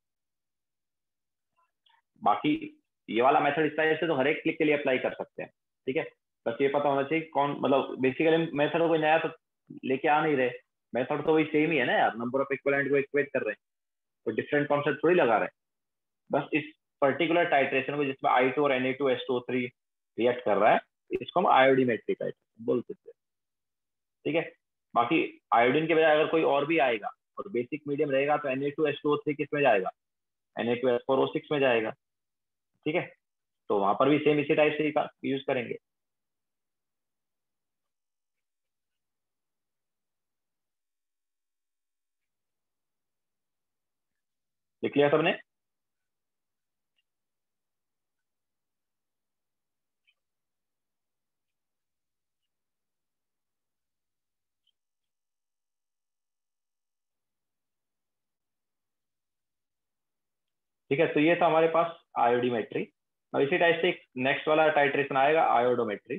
बाकी ये वाला मेथड इस तरह से तो हर एक क्लिक के लिए अप्लाई कर सकते हैं, ठीक है। बस ये पता होना चाहिए कौन, मतलब बेसिकली मेथड कोई नया तो लेके आ नहीं रहे, मेथड तो वही सेम ही है ना यार, नंबर ऑफ इक्विवेलेंट को इक्वेट कर रहे हैं, तो डिफरेंट कॉन्सेप्ट थोड़ी लगा रहे हैं। बस इस पर्टिकुलर टाइट्रेशन को जिसमें I2 और Na2H2O3 रिएक्ट कर रहा है, इसको हम आयोडीमेट्री टाइट्रेशन बोल सकते हैं, ठीक है। बाकी आयोडीन के बजाय अगर कोई और भी आएगा और बेसिक मीडियम रहेगा तो Na2H2O3 किस में जाएगा, Na2S4O6 में जाएगा, ठीक है। तो वहां पर भी सेम इसी टाइप से यूज करेंगे। लिख लिया सबने? ठीक है, तो ये था हमारे पास आयोडीमेट्री। अब इसी टाइप से नेक्स्ट वाला टाइट्रेशन आएगा iodometry.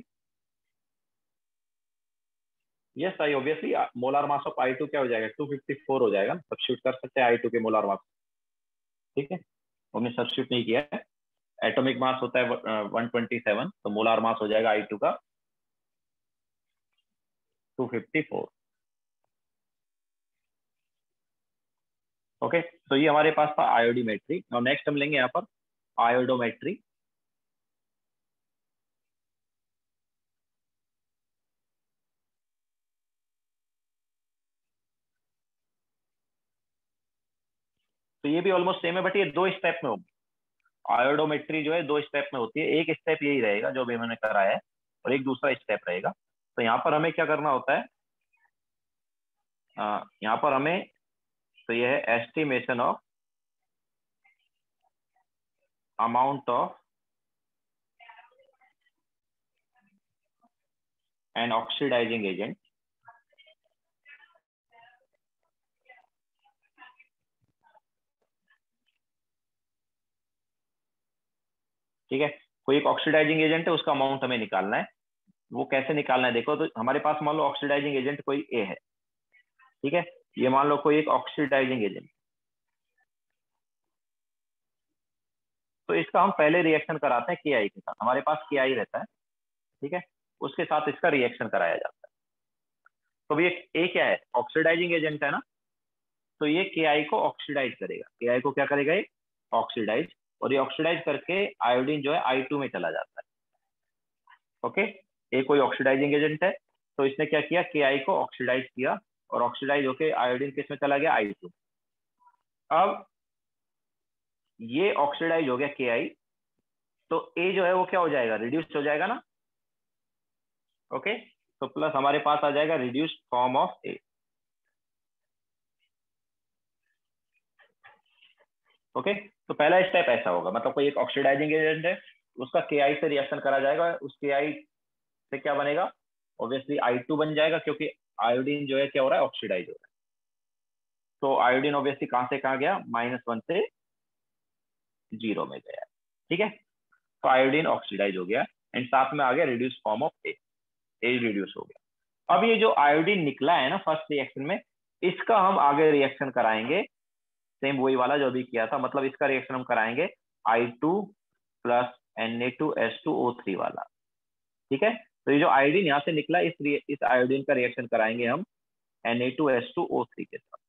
Yes I obviously molar mass of I2 क्या हो जाएगा, 254 हो जाएगा, सब्स्टिट्यूट कर सकते हैं I2 के मोलर मास, ठीक है। हमने सब्स्टिट्यूट नहीं किया है, एटॉमिक मास होता है 127, तो मोलर मास हो जाएगा I2 का 254। ओके, तो ये हमारे पास था आयोडीमेट्री। और नेक्स्ट हम लेंगे यहाँ पर आयोडोमेट्री। तो ये भी ऑलमोस्ट सेम है, बट ये 2 स्टेप में होगी। आयोडोमेट्री जो है 2 स्टेप में होती है, एक स्टेप यही रहेगा जो भी मैंने कराया है, और एक दूसरा स्टेप रहेगा। तो यहाँ पर हमें क्या करना होता है, यहाँ पर हमें, तो ये है estimation of amount of an oxidising agent, ठीक है। कोई एक ऑक्सीडाइजिंग एजेंट है, उसका अमाउंट हमें निकालना है। वो कैसे निकालना है देखो, तो हमारे पास मान लो ऑक्सीडाइजिंग एजेंट कोई ए है, ठीक है। ये मान लो कोई एक ऑक्सीडाइजिंग एजेंट, तो इसका हम पहले रिएक्शन कराते हैं KI के साथ, हमारे पास KI रहता है, ठीक है। उसके साथ इसका रिएक्शन कराया जाता है। तो ये ए क्या है, ऑक्सीडाइजिंग एजेंट है ना, तो ये KI को ऑक्सीडाइज करेगा, KI को क्या करेगा ये, ऑक्सीडाइज। और ये ऑक्सीडाइज करके आयोडीन जो है I2 में चला जाता है, ओके। ये कोई ऑक्सीडाइजिंग एजेंट है, तो इसने क्या किया, KI को ऑक्सीडाइज किया, और ऑक्सीडाइज होके आयोडीन किस में चला गया, I2। अब ये ऑक्सीडाइज हो गया KI, तो ए जो है वो क्या हो जाएगा, रिड्यूस हो जाएगा ना, ओके। तो प्लस हमारे पास आ जाएगा reduced form of A, okay. तो पहला स्टेप ऐसा होगा, मतलब कोई एक ऑक्सीडाइजिंग एजेंट है, उसका KI से रिएक्शन करा जाएगा, उस KI से क्या बनेगा, ऑब्वियसली I2 बन जाएगा, क्योंकि आयोडीन जो है क्या हो रहा है, ऑक्सीडाइज हो रहा है। तो आयोडीन ऑब्वियसली कहां से कहां गया, -1 से 0 में गया, ठीक है। तो आयोडीन ऑक्सीडाइज हो गया, एंड साथ में आ गया reduce form of A, A reduce हो गया। अब ये जो आयोडीन निकला है ना फर्स्ट रिएक्शन में, इसका हम आगे रिएक्शन कराएंगे, सेम वही वाला जो भी किया था, मतलब इसका रिएक्शन हम कराएंगे I2 प्लस Na2S2O3 वाला, ठीक है। तो ये जो आयोडीन यहाँ से निकला, इस आयोडीन का रिएक्शन कराएंगे हम Na2S2O3 के साथ,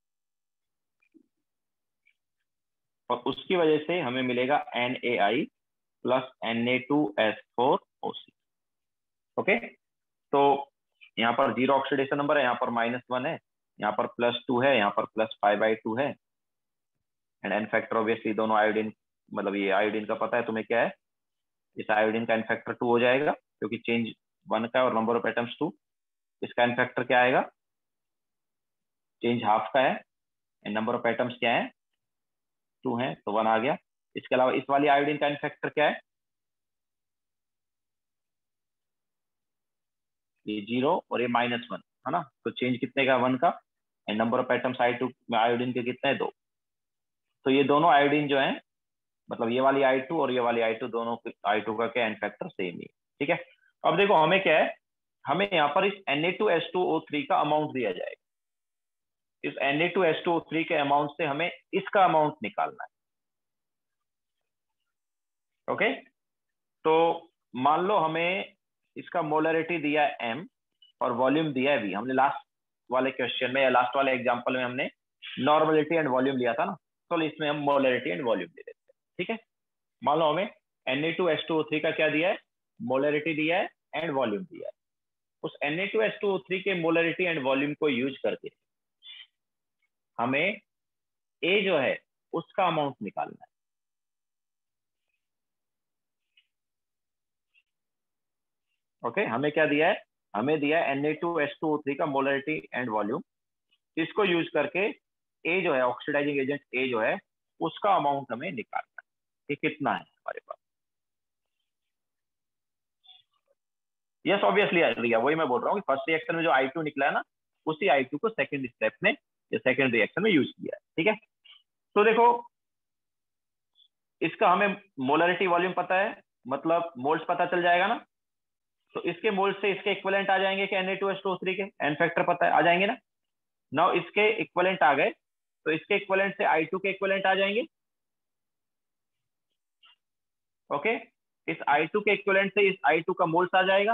और उसकी वजह से हमें मिलेगा NaI प्लस Na2S4O6, ओके। तो यहाँ पर 0 ऑक्सीडेशन नंबर है, यहाँ पर -1 है, यहाँ पर +2 है, यहाँ पर +5/2 है, एंड एन फैक्टर ऑब्वियसली दोनों आयोडीन, मतलब ये आयोडीन का पता है तुम्हें क्या है, इस आयोडीन का एन फैक्टर 2 हो जाएगा, क्योंकि चेंज 1 का और नंबर ऑफ एटम्स 2। इसका एन फैक्टर क्या आएगा, चेंज हाफ का है, एंड नंबर ऑफ एटम्स क्या है, 2 है, तो 1 आ गया। इसके अलावा इस वाली आयोडीन का एन फैक्टर क्या है, ये 0 और ये -1 है ना, तो चेंज कितने का, 1 का, and number of atoms I2 में आयोडीन के कितने हैं, 2। तो ये दोनों आयोडीन जो है, मतलब ये वाली I2 और ये वाली I2, दोनों I2 का क्या एन फैक्टर सेम ही, ठीक है। अब देखो हमें क्या है, हमें यहाँ पर इस Na2S2O3 का अमाउंट दिया जाएगा, इस Na2H2O3 के अमाउंट से हमें इसका अमाउंट निकालना है। ओके, तो मान लो हमें इसका मोलरिटी दिया है m और वॉल्यूम दिया है v। हमने लास्ट वाले क्वेश्चन में या लास्ट वाले एग्जांपल में हमने नॉर्मलिटी एंड वॉल्यूम लिया था ना, तो इसमें हम मोलरिटी एंड वॉल्यूम दे देते हैं। ठीक है, मान लो हमें Na2H2O3 का क्या दिया है, मोलरिटी दिया है एंड वॉल्यूम दिया है। उस Na2H2O3 के मोलरिटी एंड वॉल्यूम को यूज करके हमें A जो है उसका अमाउंट निकालना है। ओके, हमें क्या दिया है, हमें दिया है Na2H2O3 का मोलरिटी एंड वॉल्यूम। इसको यूज करके A जो है, ऑक्सीडाइजिंग एजेंट A जो है, उसका अमाउंट हमें निकालना है कि कितना है हमारे पास। यस, ऑब्वियसली आइडिया वही मैं बोल रहा हूँ कि फर्स्ट रिएक्शन में जो I2 निकला है ना, उसी I2 को सेकंड स्टेप में या सेकंड रिएक्शन में यूज किया है। ठीक है, तो देखो इसका हमें मोलरिटी वॉल्यूम पता है, मतलब मोल्स पता चल जाएगा ना, तो इसके मोल्स से इसके इक्विवेलेंट आ जाएंगे कि Na2H2O3 के, एन फैक्टर पता है, आ जाएंगे ना। नाउ इसके इक्विवेलेंट आ गए तो इसके इक्विवेलेंट से I2 के इक्विवेलेंट आ जाएंगे। ओके, इस I2 के इक्विवेलेंट से इस I2 का मोल्स आ जाएगा।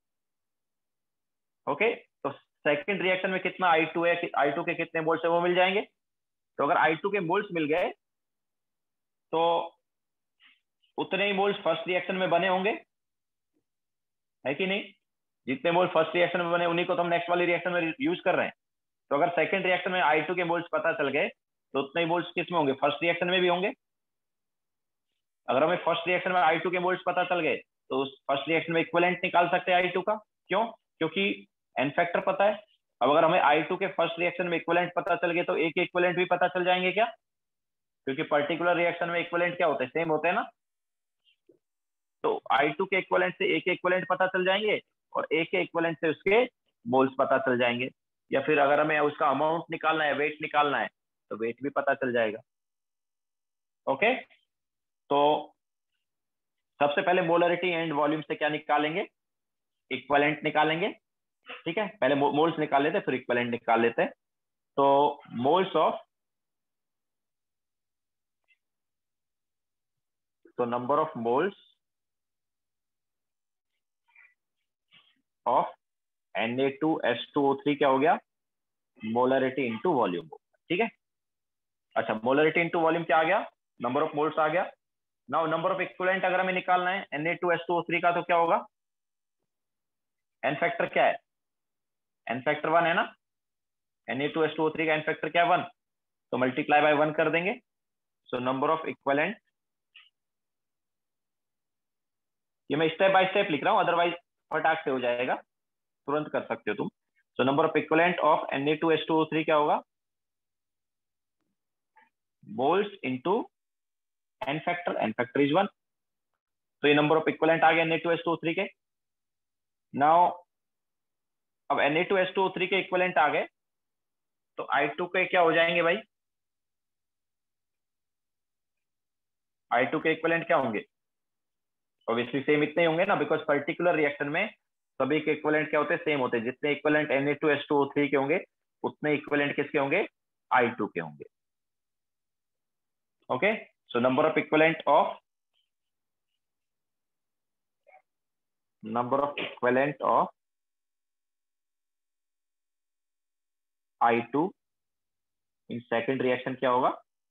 ओके, तो सेकंड रिएक्शन में कितना I2 है, I2 के कितने मोल्स है वो मिल जाएंगे। तो अगर I2 के मोल्स मिल गए तो उतने ही मोल्स फर्स्ट रिएक्शन में बने होंगे, है कि नहीं। जितने मोल्स फर्स्ट रिएक्शन में बने उन्हीं को तो हम नेक्स्ट वाली रिएक्शन में यूज कर रहे हैं। तो अगर सेकंड रिएक्शन में I2 के मोल्स पता चल गए तो उतने ही मोल्स किस में होंगे, फर्स्ट रिएक्शन में भी होंगे। अगर हमें फर्स्ट रिएक्शन में I2 के मोल्स पता चल गए तो उस फर्स्ट रिएक्शन में इक्विवेलेंट निकाल सकते हैं I2 का। क्यों, क्योंकि एन फैक्टर पता है। अब अगर हमें I2 के फर्स्ट रिएक्शन में इक्विवेलेंट पता चल गए तो ए के इक्विवेलेंट भी पता चल जाएंगे क्या, क्योंकि पर्टिकुलर रिएक्शन में इक्विवेलेंट क्या होते हैं, सेम होते हैं ना। तो I2 के इक्विवेलेंट से ए के इक्विवेलेंट पता चल जाएंगे और ए के इक्विवेलेंट से उसके मोल्स पता चल जाएंगे। या फिर अगर हमें उसका अमाउंट निकालना है, वेट निकालना है, तो वेट भी पता चल जाएगा। ओके, तो सबसे पहले मोलरिटी एंड वॉल्यूम से क्या निकालेंगे, इक्विवेलेंट निकालेंगे। ठीक है, पहले मोल्स निकाल लेते फिर इक्विवेलेंट निकाल लेते हैं। तो मोल्स ऑफ, तो number of moles of Na2H2O3 क्या हो गया, मोलरिटी इंटू वॉल्यूम। ठीक है, अच्छा मोलरिटी इंटू वॉल्यूम क्या आ गया, नंबर ऑफ मोल्स आ गया। नाउ नंबर ऑफ इक्विवेलेंट अगर हमें निकालना है Na2H2O3 का तो क्या होगा, एन फैक्टर क्या है, एन फैक्टर 1 है ना। Na2H2O3 का एन फैक्टर क्या है, 1, तो मल्टीप्लाई बाय 1 कर देंगे। सो नंबर ऑफ इक्विवेलेंट, ये मैं स्टेप बाय स्टेप लिख रहा हूं, अदरवाइज फटाक से हो जाएगा, तुरंत कर सकते हो तुम। So number of equivalent of Na2H2O3 क्या होगा, moles into n factor is 1। तो ये नंबर ऑफ इक्विवेलेंट आ गया Na2H2O3 के। नाउ अब Na2H2O3 के इक्विवेलेंट आ गए तो I2 के क्या हो जाएंगे भाई, I2 के इक्विवेलेंट क्या होंगे, ऑब्वियसली सेम इतने ही होंगे ना, बिकॉज पर्टिकुलर रिएक्शन में सभी के इक्विवेलेंट क्या होते हैं, सेम होते हैं। जितने इक्विवेलेंट Na2H2O3 के होंगे उतने इक्विवेलेंट किसके होंगे, I2 के होंगे। Okay, so number of equivalent of I2 in second reaction क्या होगा,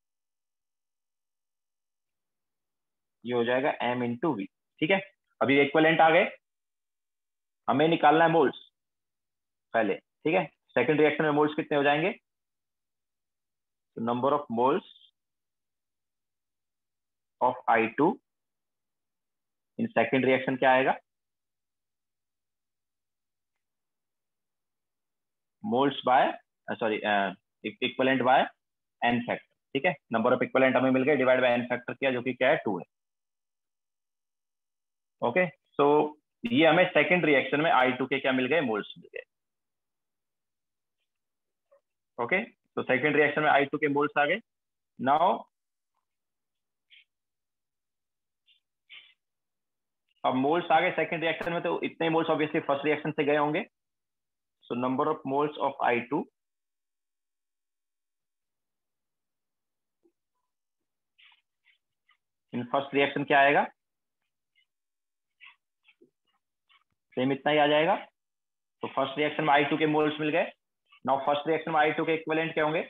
ये हो जाएगा m इंटू वी। ठीक है, अभी इक्विवेलेंट आ गए, हमें निकालना है मोल्स पहले। ठीक है, सेकंड रिएक्शन में मोल्स कितने हो जाएंगे, तो number of moles of I2 in second reaction क्या आएगा, moles by, sorry equivalent by n factor. ठीक है, नंबर ऑफ इक्विवेलेंट हमें मिल गए, डिवाइड बाय एन फैक्टर किया जो कि क्या है, 2 है। ओके, सो ये हमें सेकंड रिएक्शन में I2 के क्या मिल गए, मोल्स मिल गए। ओके, तो सेकंड रिएक्शन में I2 के मोल्स आ गए। नाउ अब मोल्स आ गए सेकंड रिएक्शन में, तो इतने मोल्स ऑब्वियसली फर्स्ट रिएक्शन से गए होंगे। So number of moles of I2 in first reaction क्या आएगा, सेम इतना ही आ जाएगा। तो फर्स्ट रिएक्शन में I2 के मोल्स मिल गए। नाउ फर्स्ट रिएक्शन में I2 के इक्विवेलेंट क्या होंगे,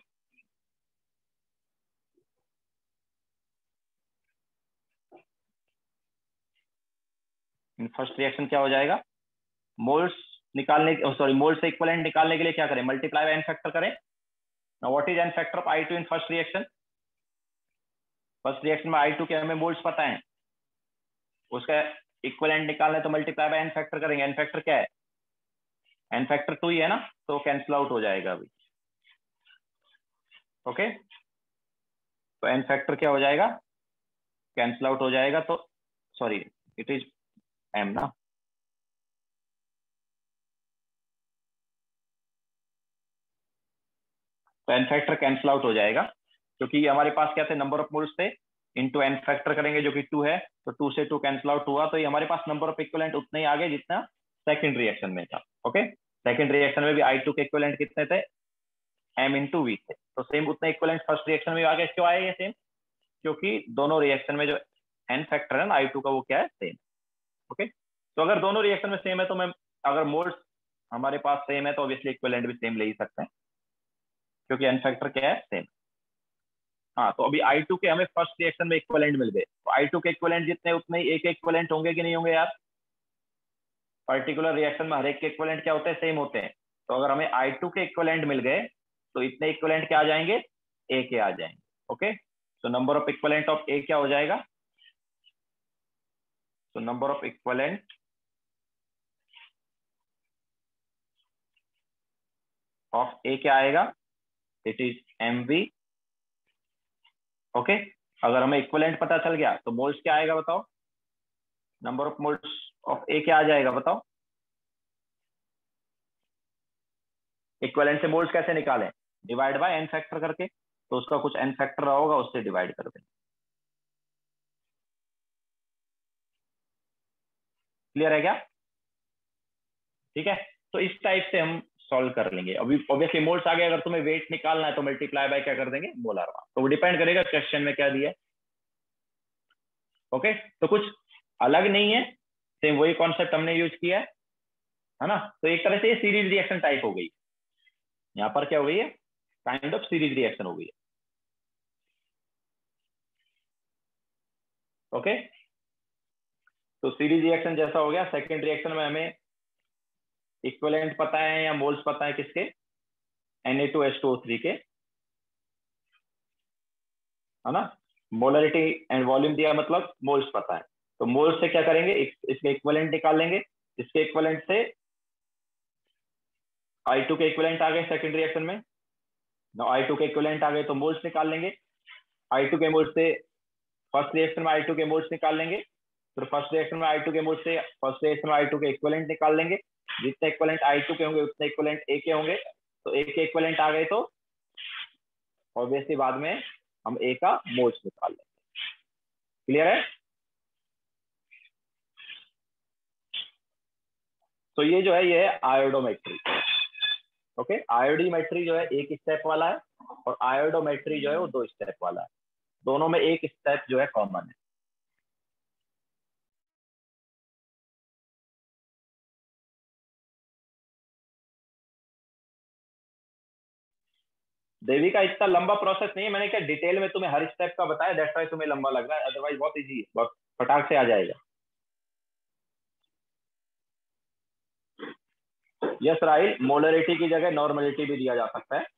इन फर्स्ट रिएक्शन क्या हो जाएगा, मोल्स निकालने, सॉरी मोल्स से इक्विवेलेंट निकालने के लिए क्या करें, मल्टीप्लाई बाय एन फैक्टर करें। Now what is n factor of I2 in first reaction, first reaction में I2 के हमें मोल्स पता है, उसका इक्विवेलेंट निकालना है तो मल्टीप्लाई बाय एन फैक्टर करेंगे। एन फैक्टर क्या है, एन फैक्टर 2 ही है ना, तो कैंसिल आउट हो जाएगा अभी। ओके, तो एन फैक्टर क्या हो जाएगा, कैंसिल आउट हो जाएगा। तो सॉरी इट इज एम ना, तो एन फैक्टर कैंसिल आउट हो जाएगा क्योंकि हमारे पास क्या थे, नंबर ऑफ मोल्स थे, इनटू एन फैक्टर करेंगे जो कि 2 है, तो 2 से 2 कैंसिल आउट हुआ, तो ये हमारे पास नंबर ऑफ इक्विवेलेंट उतने ही आ गए जितना सेकंड रिएक्शन में था। ओके, सेकंड रिएक्शन में भी I2 के इक्विवेलेंट कितने थे, m इंटू वी थे, तो सेम उतने इक्विवेलेंट फर्स्ट रिएक्शन में भी आ गए। क्यों आए ये सेम, क्योंकि दोनों रिएक्शन में जो एन फैक्टर है ना I2 का वो क्या है, सेम। ओके, तो अगर दोनों रिएक्शन में सेम है तो मैं, अगर मोल्स हमारे पास सेम है तो ऑब्वियसली इक्विवेलेंट भी सेम ले ही सकते हैं क्योंकि एन फैक्टर क्या है, सेम। हाँ, तो अभी I2 के हमें फर्स्ट रिएक्शन में इक्विवेलेंट मिल गए, तो I2 के इक्विवेलेंट जितने उतने ही एक इक्विवेलेंट होंगे कि नहीं होंगे यार, पर्टिकुलर रिएक्शन में हर एक के इक्विवेलेंट क्या होते हैं, सेम होते हैं। तो अगर हमें I2 के इक्विवेलेंट मिल गए तो इतने इक्विवेलेंट क्या आ जाएंगे, ए के आ जाएंगे। ओके, तो number of equivalent of A क्या हो जाएगा, तो number of equivalent of A क्या आएगा, it is M V. Okay, अगर हमें इक्विवेलेंट पता चल गया तो मोल्स क्या आएगा बताओ, number of moles of A क्या आ जाएगा बताओ, इक्विवेलेंट से मोल्स कैसे निकालें, डिवाइड बाय एन फैक्टर करके, तो उसका कुछ एन फैक्टर रहा होगा उससे डिवाइड कर दें। क्लियर है क्या, ठीक है। तो इस टाइप से हम सॉल्व कर लेंगे। अभी ऑब्वियसली मोल्स आ गए, अगर तुम्हें वेट निकालना है तो मल्टीप्लाई बाय क्या कर देंगे, मोलर मास, तो वो डिपेंड करेगा क्वेश्चन में क्या दिया है। ओके, तो कुछ अलग नहीं है, सेम वही कॉन्सेप्ट हमने यूज किया है ना। तो एक तरह से ये सीरीज रिएक्शन टाइप हो गई, यहाँ पर क्या हो गई है, काइंड ऑफ सीरीज रिएक्शन हो गई है। ओके, तो सीरीज रिएक्शन जैसा हो गया। सेकेंड रिएक्शन में हमें इक्विवेलेंट पता है या मोल्स पता है किसके, Na2H2O3 के, है ना। मोलरिटी एंड वॉल्यूम दिया मतलब मोल्स पता है, तो मोल्स से क्या करेंगे, इसके इक्विवेलेंट निकाल लेंगे। इसके इक्विवेलेंट से I2 के इक्विवेलेंट आ गए सेकंड रिएक्शन में, I2 के इक्विवेलेंट आ गए तो मोल्स निकाल लेंगे। I2 के मोल्स से फर्स्ट रिएक्शन में I2 के मोल्स निकाल लेंगे, फिर फर्स्ट रिएक्शन में I2 के मोल्स से फर्स्ट रिएक्शन में I2 के इक्विवेलेंट निकाल लेंगे। जितने इक्विवेलेंट I2 के होंगे उतने इक्विवेलेंट A के होंगे, तो A के इक्विवेलेंट आ गए तो ऑब्वियसली बाद में हम A का मोल्स निकाल लेंगे। क्लियर है, तो ये जो है ये है आयोडोमेट्री। ओके, आयोडीमेट्री जो है एक स्टेप वाला है और आयोडोमेट्री जो है वो 2 स्टेप वाला है, दोनों में एक स्टेप जो है कॉमन है। देवी का इतना लंबा प्रोसेस नहीं है, मैंने क्या डिटेल में तुम्हें हर स्टेप का बताया, दैट्स व्हाई तुम्हें लंबा लग रहा है, अदरवाइज बहुत इजी है, बहुत फटाक से आ जाएगा। यस राइट, मोलरिटी की जगह नॉर्मलिटी भी दिया जा सकता है।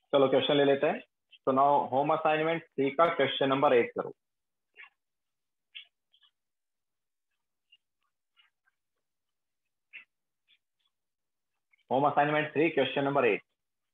चलो क्वेश्चन ले लेते हैं। तो नाउ होम असाइनमेंट 3 का क्वेश्चन नंबर 8 करो। Home assignment 3 question number 8।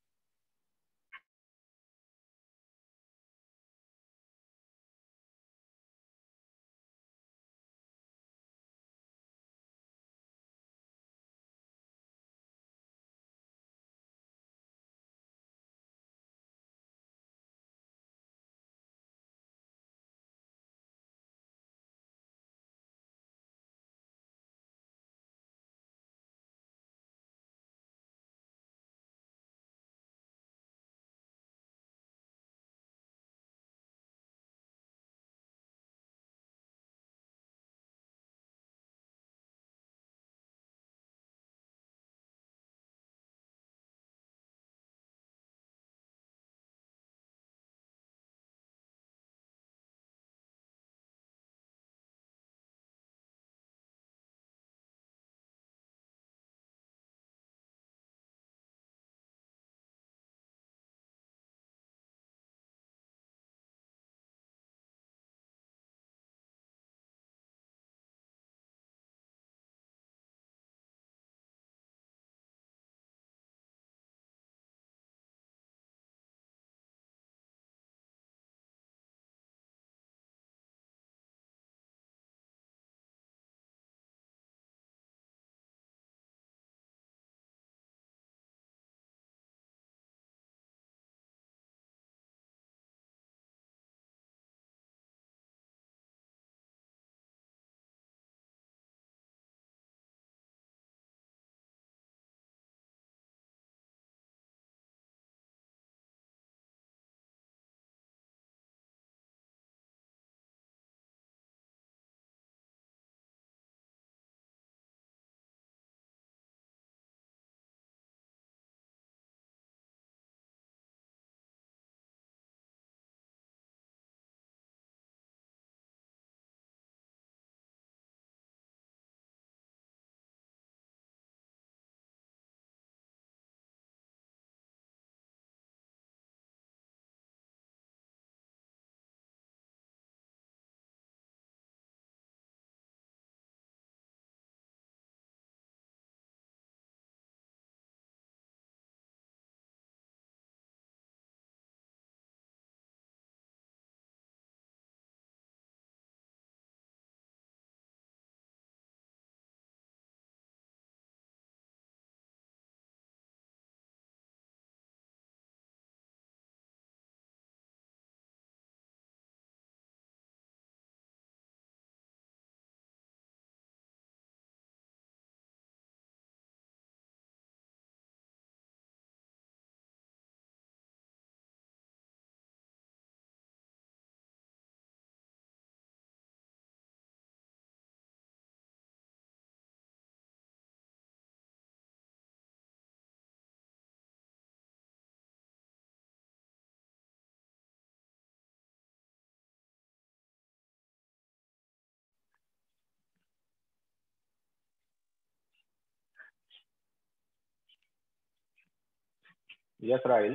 Yes Rahil.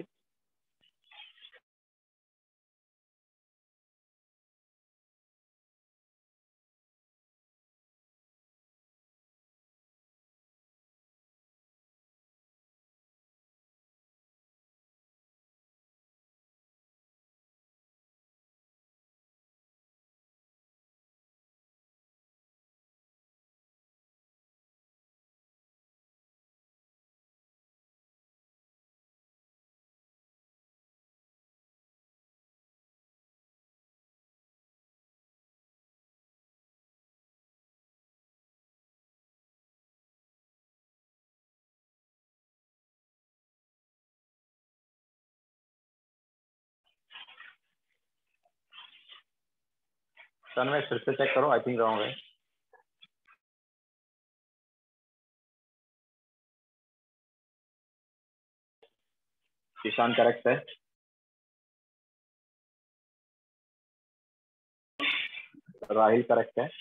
Tanmay फिर से चेक करो, आई थिंक रॉन्ग है। ईशान करेक्ट है। राहिल करेक्ट है।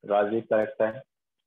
राजदीप करेक्ट है।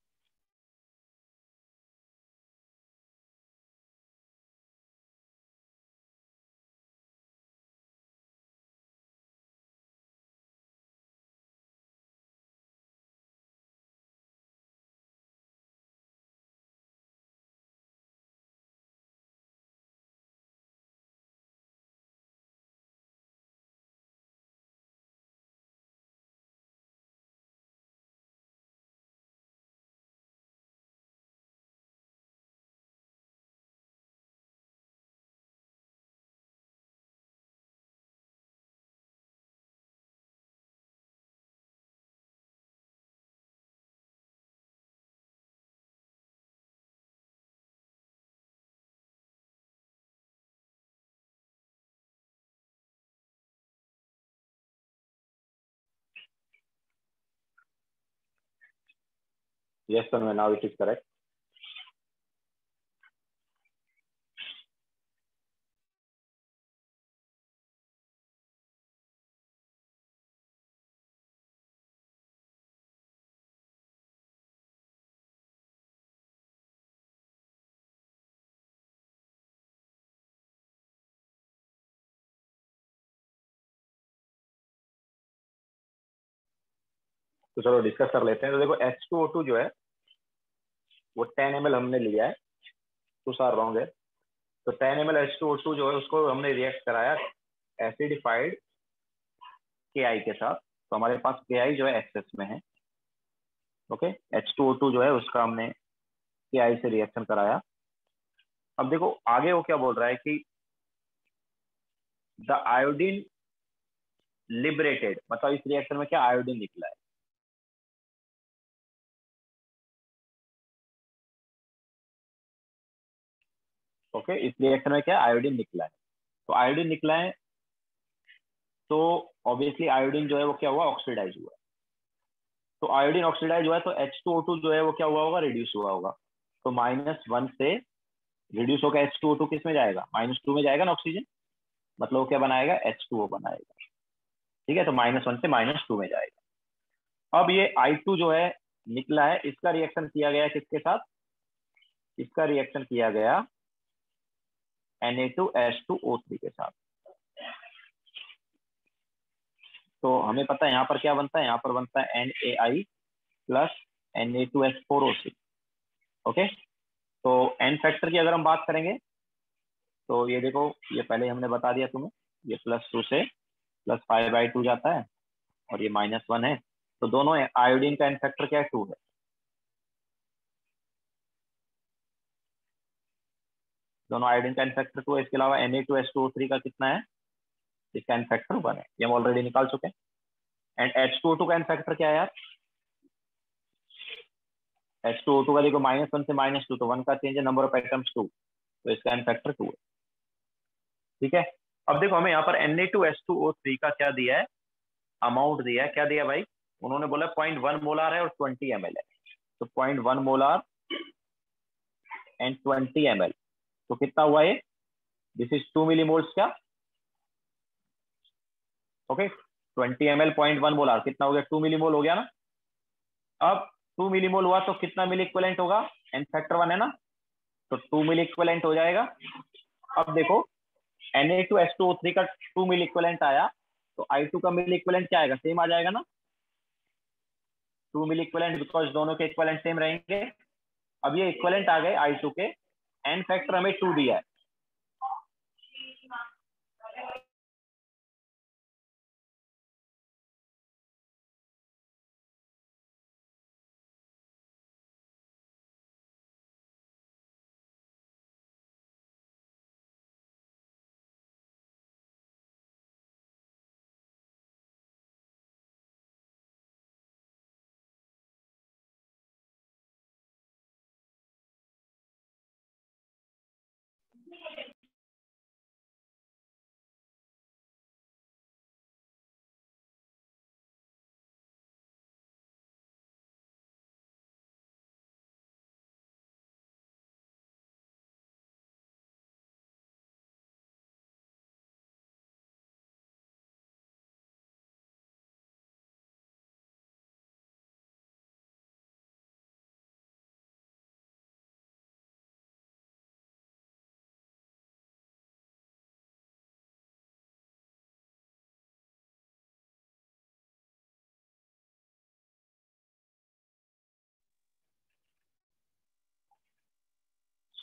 Yes sir, now it is correct. तो चलो डिस्कस कर लेते हैं। तो देखो H2O2 जो है वो 10 ml हमने लिया है, टू सार रॉन्ग है। तो 10 ml H2O2 जो है उसको हमने रिएक्ट कराया एसिडिफाइड KI के साथ। तो हमारे पास KI जो है एक्सेस में है। ओके, H2O2 जो है उसका हमने KI से रिएक्शन कराया। अब देखो आगे वो क्या बोल रहा है कि द आयोडीन लिबरेटेड, मतलब इस रिएक्शन में क्या आयोडीन निकला है। ओके, इस रिएक्शन में क्या आयोडीन निकला है। तो आयोडीन निकला है तो ऑब्वियसली आयोडीन जो है वो क्या हुआ, ऑक्सीडाइज हुआ। तो आयोडीन ऑक्सीडाइज हुआ है तो H2O2 जो है वो क्या हुआ होगा, रिड्यूस हुआ होगा। तो -1 से रिड्यूस होकर H2O2 किस में जाएगा, -2 में जाएगा ना ऑक्सीजन, मतलब वो क्या बनाएगा, H2O बनाएगा। ठीक है, तो -1 से -2 में जाएगा। अब ये I2 जो है निकला है, इसका रिएक्शन किया गया किसके साथ, इसका रिएक्शन किया गया Na2H2O3 के साथ। तो हमें पता है यहाँ पर क्या बनता है, यहाँ पर बनता है NaI प्लस Na2H4O6। ओके, तो एन फैक्टर की अगर हम बात करेंगे तो ये देखो, ये पहले हमने बता दिया तुम्हें, ये +2 से +5/2 जाता है और ये -1 है। तो दोनों आयोडीन का एन फैक्टर क्या है, 2 है। दोनों आयोडीन का एन फैक्टर 2 है। इसके अलावा Na2H2O3 का कितना है, इसका एन फैक्टर 1 है, ये हम ऑलरेडी निकाल चुके हैं। एंड H2O2 का एन फैक्टर क्या है यार, H2O2 का देखो -1 से -2, तो 1 का चेंज है, नंबर ऑफ एटम्स 2, तो इसका एन फैक्टर 2 है। ठीक है, अब देखो हमें यहाँ पर Na2H2O3 का क्या दिया है, अमाउंट दिया है। क्या दिया भाई, उन्होंने बोला 0.1 मोलार है और 20 ml है। तो 0.1 मोलार एंड 20 ml, तो कितना हुआ ये, दिस इज 2 मिलीमोल्स क्या। ओके, 20 ml 0.1 मोलार कितना हो गया, 2 मिलीमोल हो गया ना। अब 2 मिलीमोल हुआ तो कितना मिली इक्विवेलेंट होगा, एन फैक्टर 1 है ना, तो 2 मिली इक्विवेलेंट हो जाएगा। अब देखो Na2H2O3 का 2 मिली इक्विवेलेंट आया, तो I2 का मिली इक्विवेलेंट क्या आएगा, सेम आ जाएगा ना, 2 मिली इक्विवेलेंट, बिकॉज दोनों के इक्विवेलेंट सेम रहेंगे। अब ये इक्विवेलेंट आ गए I2 के, एन फैक्टर हमें 2 दिया है।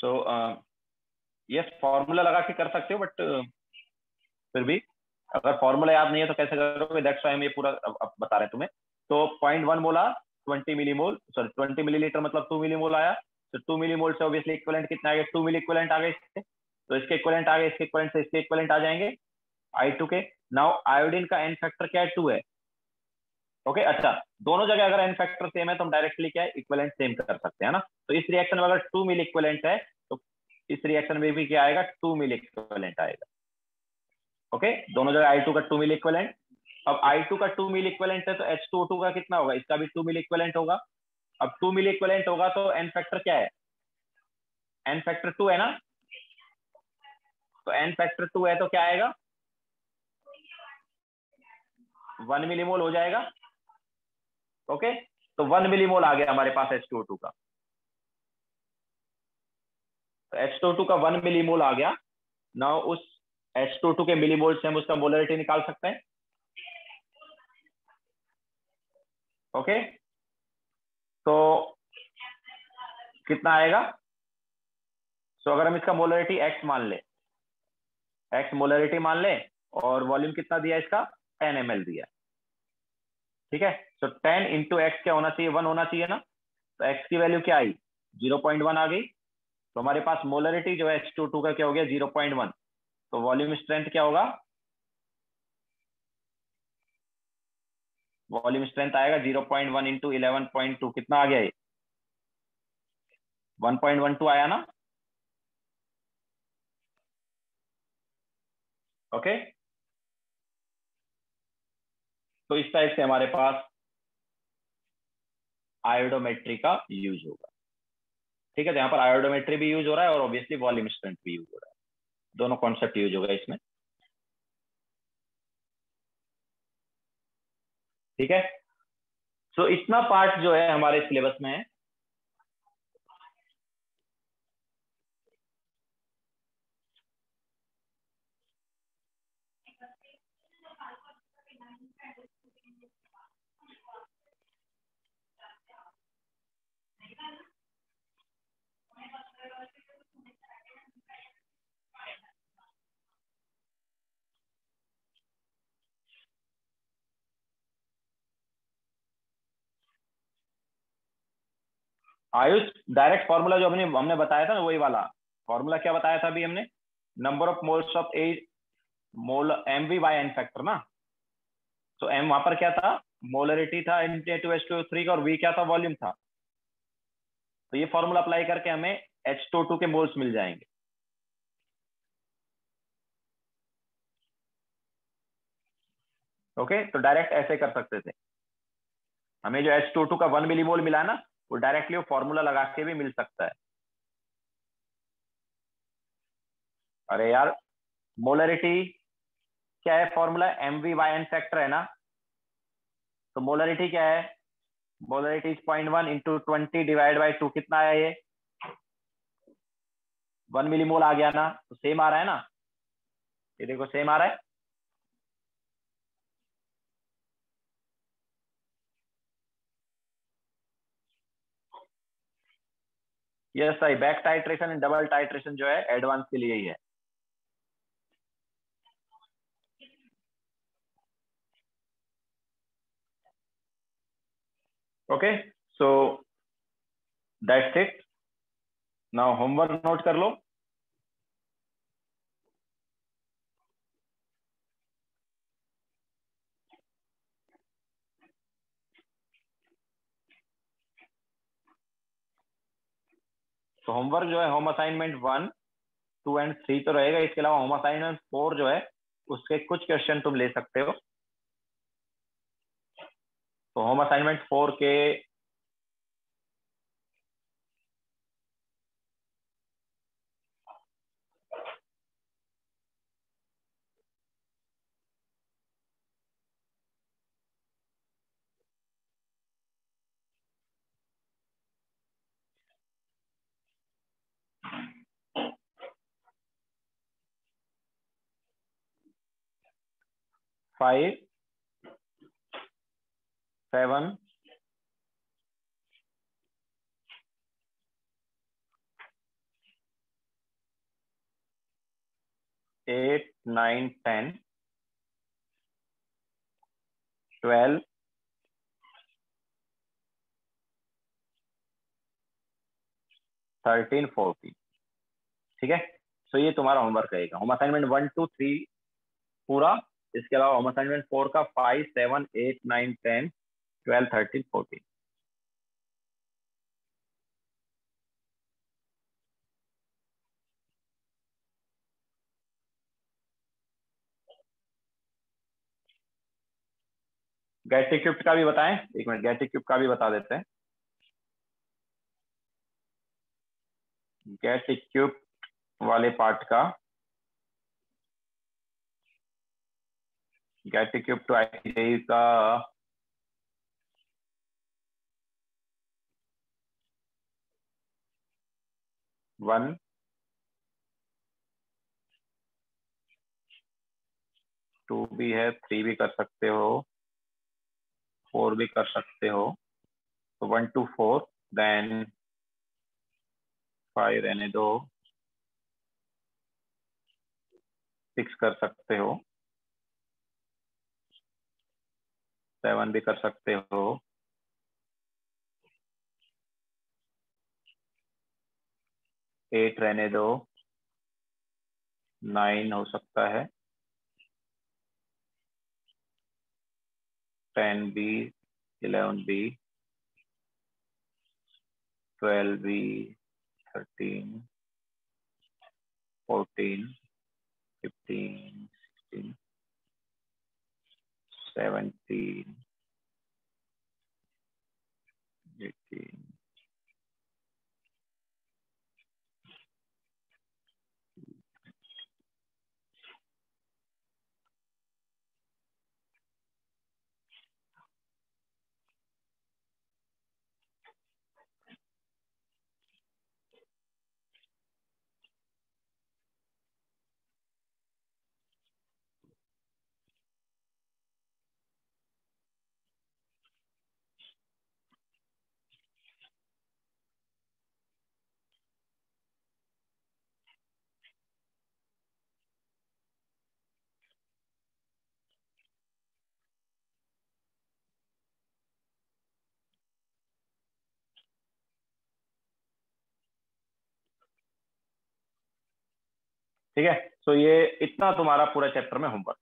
सो ये फॉर्मूला लगा के कर सकते हो, बट फिर भी अगर फॉर्मूला याद नहीं है तो कैसे करोगे, दैट्स व्हाई हम ये पूरा अब बता रहे हैं तुम्हें। तो 0.1 मोला 20 मिलीमोल, सॉरी 20 मिलीलीटर मतलब 2 मिलीमोल आया। तो 2 मिलीमोल से ऑब्वियसली इक्विवेलेंट कितना आ गया, 2 मिली इक्विवेलेंट आ गए इसके, तो इसके इक्विवेलेंट आ गए, इसके इक्विवेलेंट से इसके इक्विवेलेंट आ जाएंगे I2 के। नाउ आयोडीन का एन फैक्टर क्या है, 2 है। ओके अच्छा, दोनों जगह अगर एन फैक्टर सेम है तो हम डायरेक्टली क्या है, इक्विवेलेंट सेम कर सकते हैं ना। तो इस रिएक्शन में अगर 2 मिली इक्विवेलेंट है तो इस रिएक्शन में भी क्या आएगा, 2 मिली इक्विवेलेंट आएगा। ओके, दोनों जगह I2 का 2 मिली इक्विवेलेंट। अब I2 का 2 मिली इक्विवेलेंट है तो H2O2 का कितना होगा, इसका भी 2 मिली इक्विवेलेंट होगा। अब 2 मिली इक्विवेलेंट होगा तो एन फैक्टर क्या है, एन फैक्टर 2 है ना। तो एन फैक्टर 2 है तो क्या आएगा, 1 मिलीमोल हो जाएगा। ओके, तो 1 मिलीमोल आ गया हमारे पास H2O2 का। तो H2O2 का 1 मिलीमोल आ गया। ना उस H2O2 के मिलीमोल से हम उसका मोलरिटी निकाल सकते हैं। ओके, तो कितना आएगा, तो अगर हम इसका मोलरिटी x मान ले, x मोलरिटी मान ले, और वॉल्यूम कितना दिया इसका, 10 ml दिया। ठीक है, तो 10 इंटू एक्स क्या होना चाहिए, 1 होना चाहिए ना। तो x की वैल्यू क्या आई, 0.1 आ गई। तो हमारे पास मोलरिटी जो है H2O2 का क्या हो गया, 0.1। तो वॉल्यूम स्ट्रेंथ क्या होगा, वॉल्यूम स्ट्रेंथ आएगा 0.1 इंटू 11.2, कितना आ गया ये, 1.12 आया ना। ओके, तो इस टाइप से हमारे पास आयोडोमेट्री का यूज होगा। ठीक है, तो यहाँ पर आयोडोमेट्री भी यूज हो रहा है और ऑब्वियसली वॉल्यूम स्ट्रेंथ भी यूज हो रहा है, दोनों कॉन्सेप्ट यूज होगा इसमें। ठीक है, सो इतना पार्ट जो है हमारे सिलेबस में है। आयुष, डायरेक्ट फॉर्मूला जो हमने बताया था ना, वही वाला फॉर्मूला। क्या बताया था अभी हमने, number of moles of A mole M V by n factor ना। तो एम वहां पर क्या था, मोलरिटी था N2H2O3 का, और वी क्या था, वॉल्यूम था। तो ये फॉर्मूला अप्लाई करके हमें H2O2 के मोल्स मिल जाएंगे। ओके, तो डायरेक्ट ऐसे कर सकते थे, हमें जो H2O2 का 1 मिलीमोल मिला ना, वो डायरेक्टली वो फॉर्मूला लगा के भी मिल सकता है। अरे यार, मोलरिटी क्या है, formula M V by n factor है ना। तो मोलरिटी क्या है, मोलरिटी 0.1 इंटू 20 डिवाइड बाई 2, कितना आया ये, 1 मिलीमोल आ गया ना। तो सेम आ रहा है ना, ये देखो सेम आ रहा है। यस सही, back titration and double titration जो है एडवांस के लिए ही है। Okay, so that's it. Now homework note कर लो। तो होमवर्क जो है, होम असाइनमेंट 1, 2 एंड 3 तो रहेगा, इसके अलावा होम असाइनमेंट 4 जो है उसके कुछ क्वेश्चन तुम ले सकते हो। तो होम असाइनमेंट 4 के 5, 7, 8 9 10 12 13 14। ठीक है, तो ये तुम्हारा होमवर्क रहेगा। होम असाइनमेंट 1 2 3 पूरा, इसके अलावा होम असाइनमेंट 4 का 5 7 8 9 10 12 13 14। गेट इक्विप्ड का भी बताएं, एक मिनट, गेट इक्विप्ड का भी बता देते हैं। गेट इक्विप्ड वाले पार्ट का, गेट इक्विप्ड टू IIT का 1 2 भी है, 3 भी कर सकते हो, 4 भी कर सकते हो। तो 1 2 4, देन 5 रहने दो, 6 कर सकते हो, 7 भी कर सकते हो, 8 रहने दो, 9 हो सकता है, 10 भी, 11 भी, 12 भी, 13 14 15 16 17 18। ठीक है, तो ये इतना तुम्हारा पूरा चैप्टर में होमवर्क।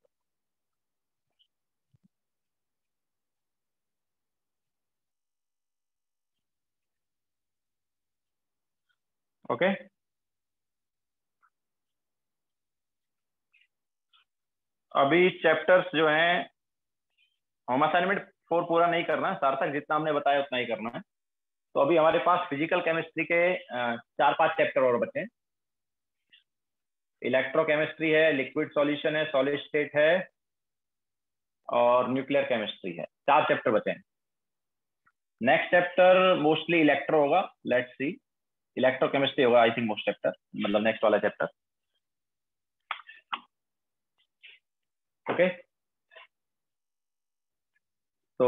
ओके, अभी चैप्टर्स जो हैं, होम असाइनमेंट 4 पूरा नहीं करना, सार्थक जितना हमने बताया उतना ही करना है। तो अभी हमारे पास फिजिकल केमिस्ट्री के 4-5 चैप्टर और बचे हैं। इलेक्ट्रोकेमिस्ट्री है, लिक्विड सॉल्यूशन है, सॉलिड स्टेट है, और न्यूक्लियर केमिस्ट्री है। 4 चैप्टर बचे हैं। नेक्स्ट चैप्टर मोस्टली इलेक्ट्रो होगा, लेट्स सी। इलेक्ट्रोकेमिस्ट्री होगा आई थिंक मोस्ट चैप्टर, मतलब नेक्स्ट वाला चैप्टर। ओके, तो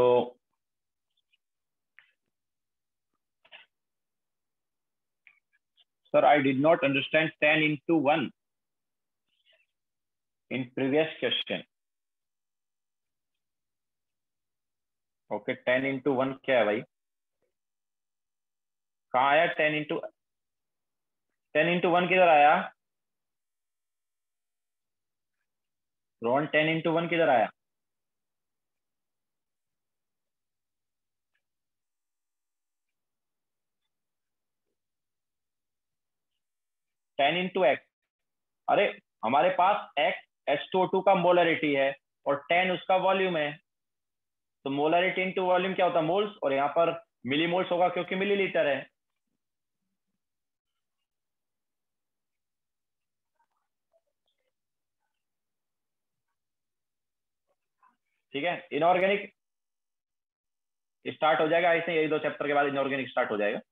sir I did not understand 10 into 1 in previous question. Okay, 10 into 1 क्या है भाई? कहाँ आया 10 into 1 किधर आया? रोहन 10 into 1 किधर आया? 10 into x। अरे हमारे पास x H2O2 का मोलरिटी है और 10 उसका वॉल्यूम है। तो मोलरिटी इंटू वॉल्यूम क्या होता है? मोल्स। और यहाँ पर मिलीमोल्स होगा क्योंकि मिलीलीटर है। ठीक है, इनऑर्गेनिक स्टार्ट हो जाएगा ऐसे, यही 2 चैप्टर के बाद इनऑर्गेनिक स्टार्ट हो जाएगा।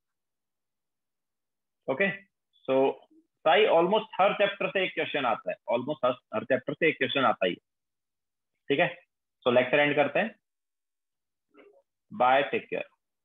ओके, सो साई ऑलमोस्ट हर चैप्टर से एक क्वेश्चन आता है, ऑलमोस्ट हर चैप्टर से एक क्वेश्चन आता ही है। ठीक है, सो लेक्चर एंड करते हैं। Bye, take care.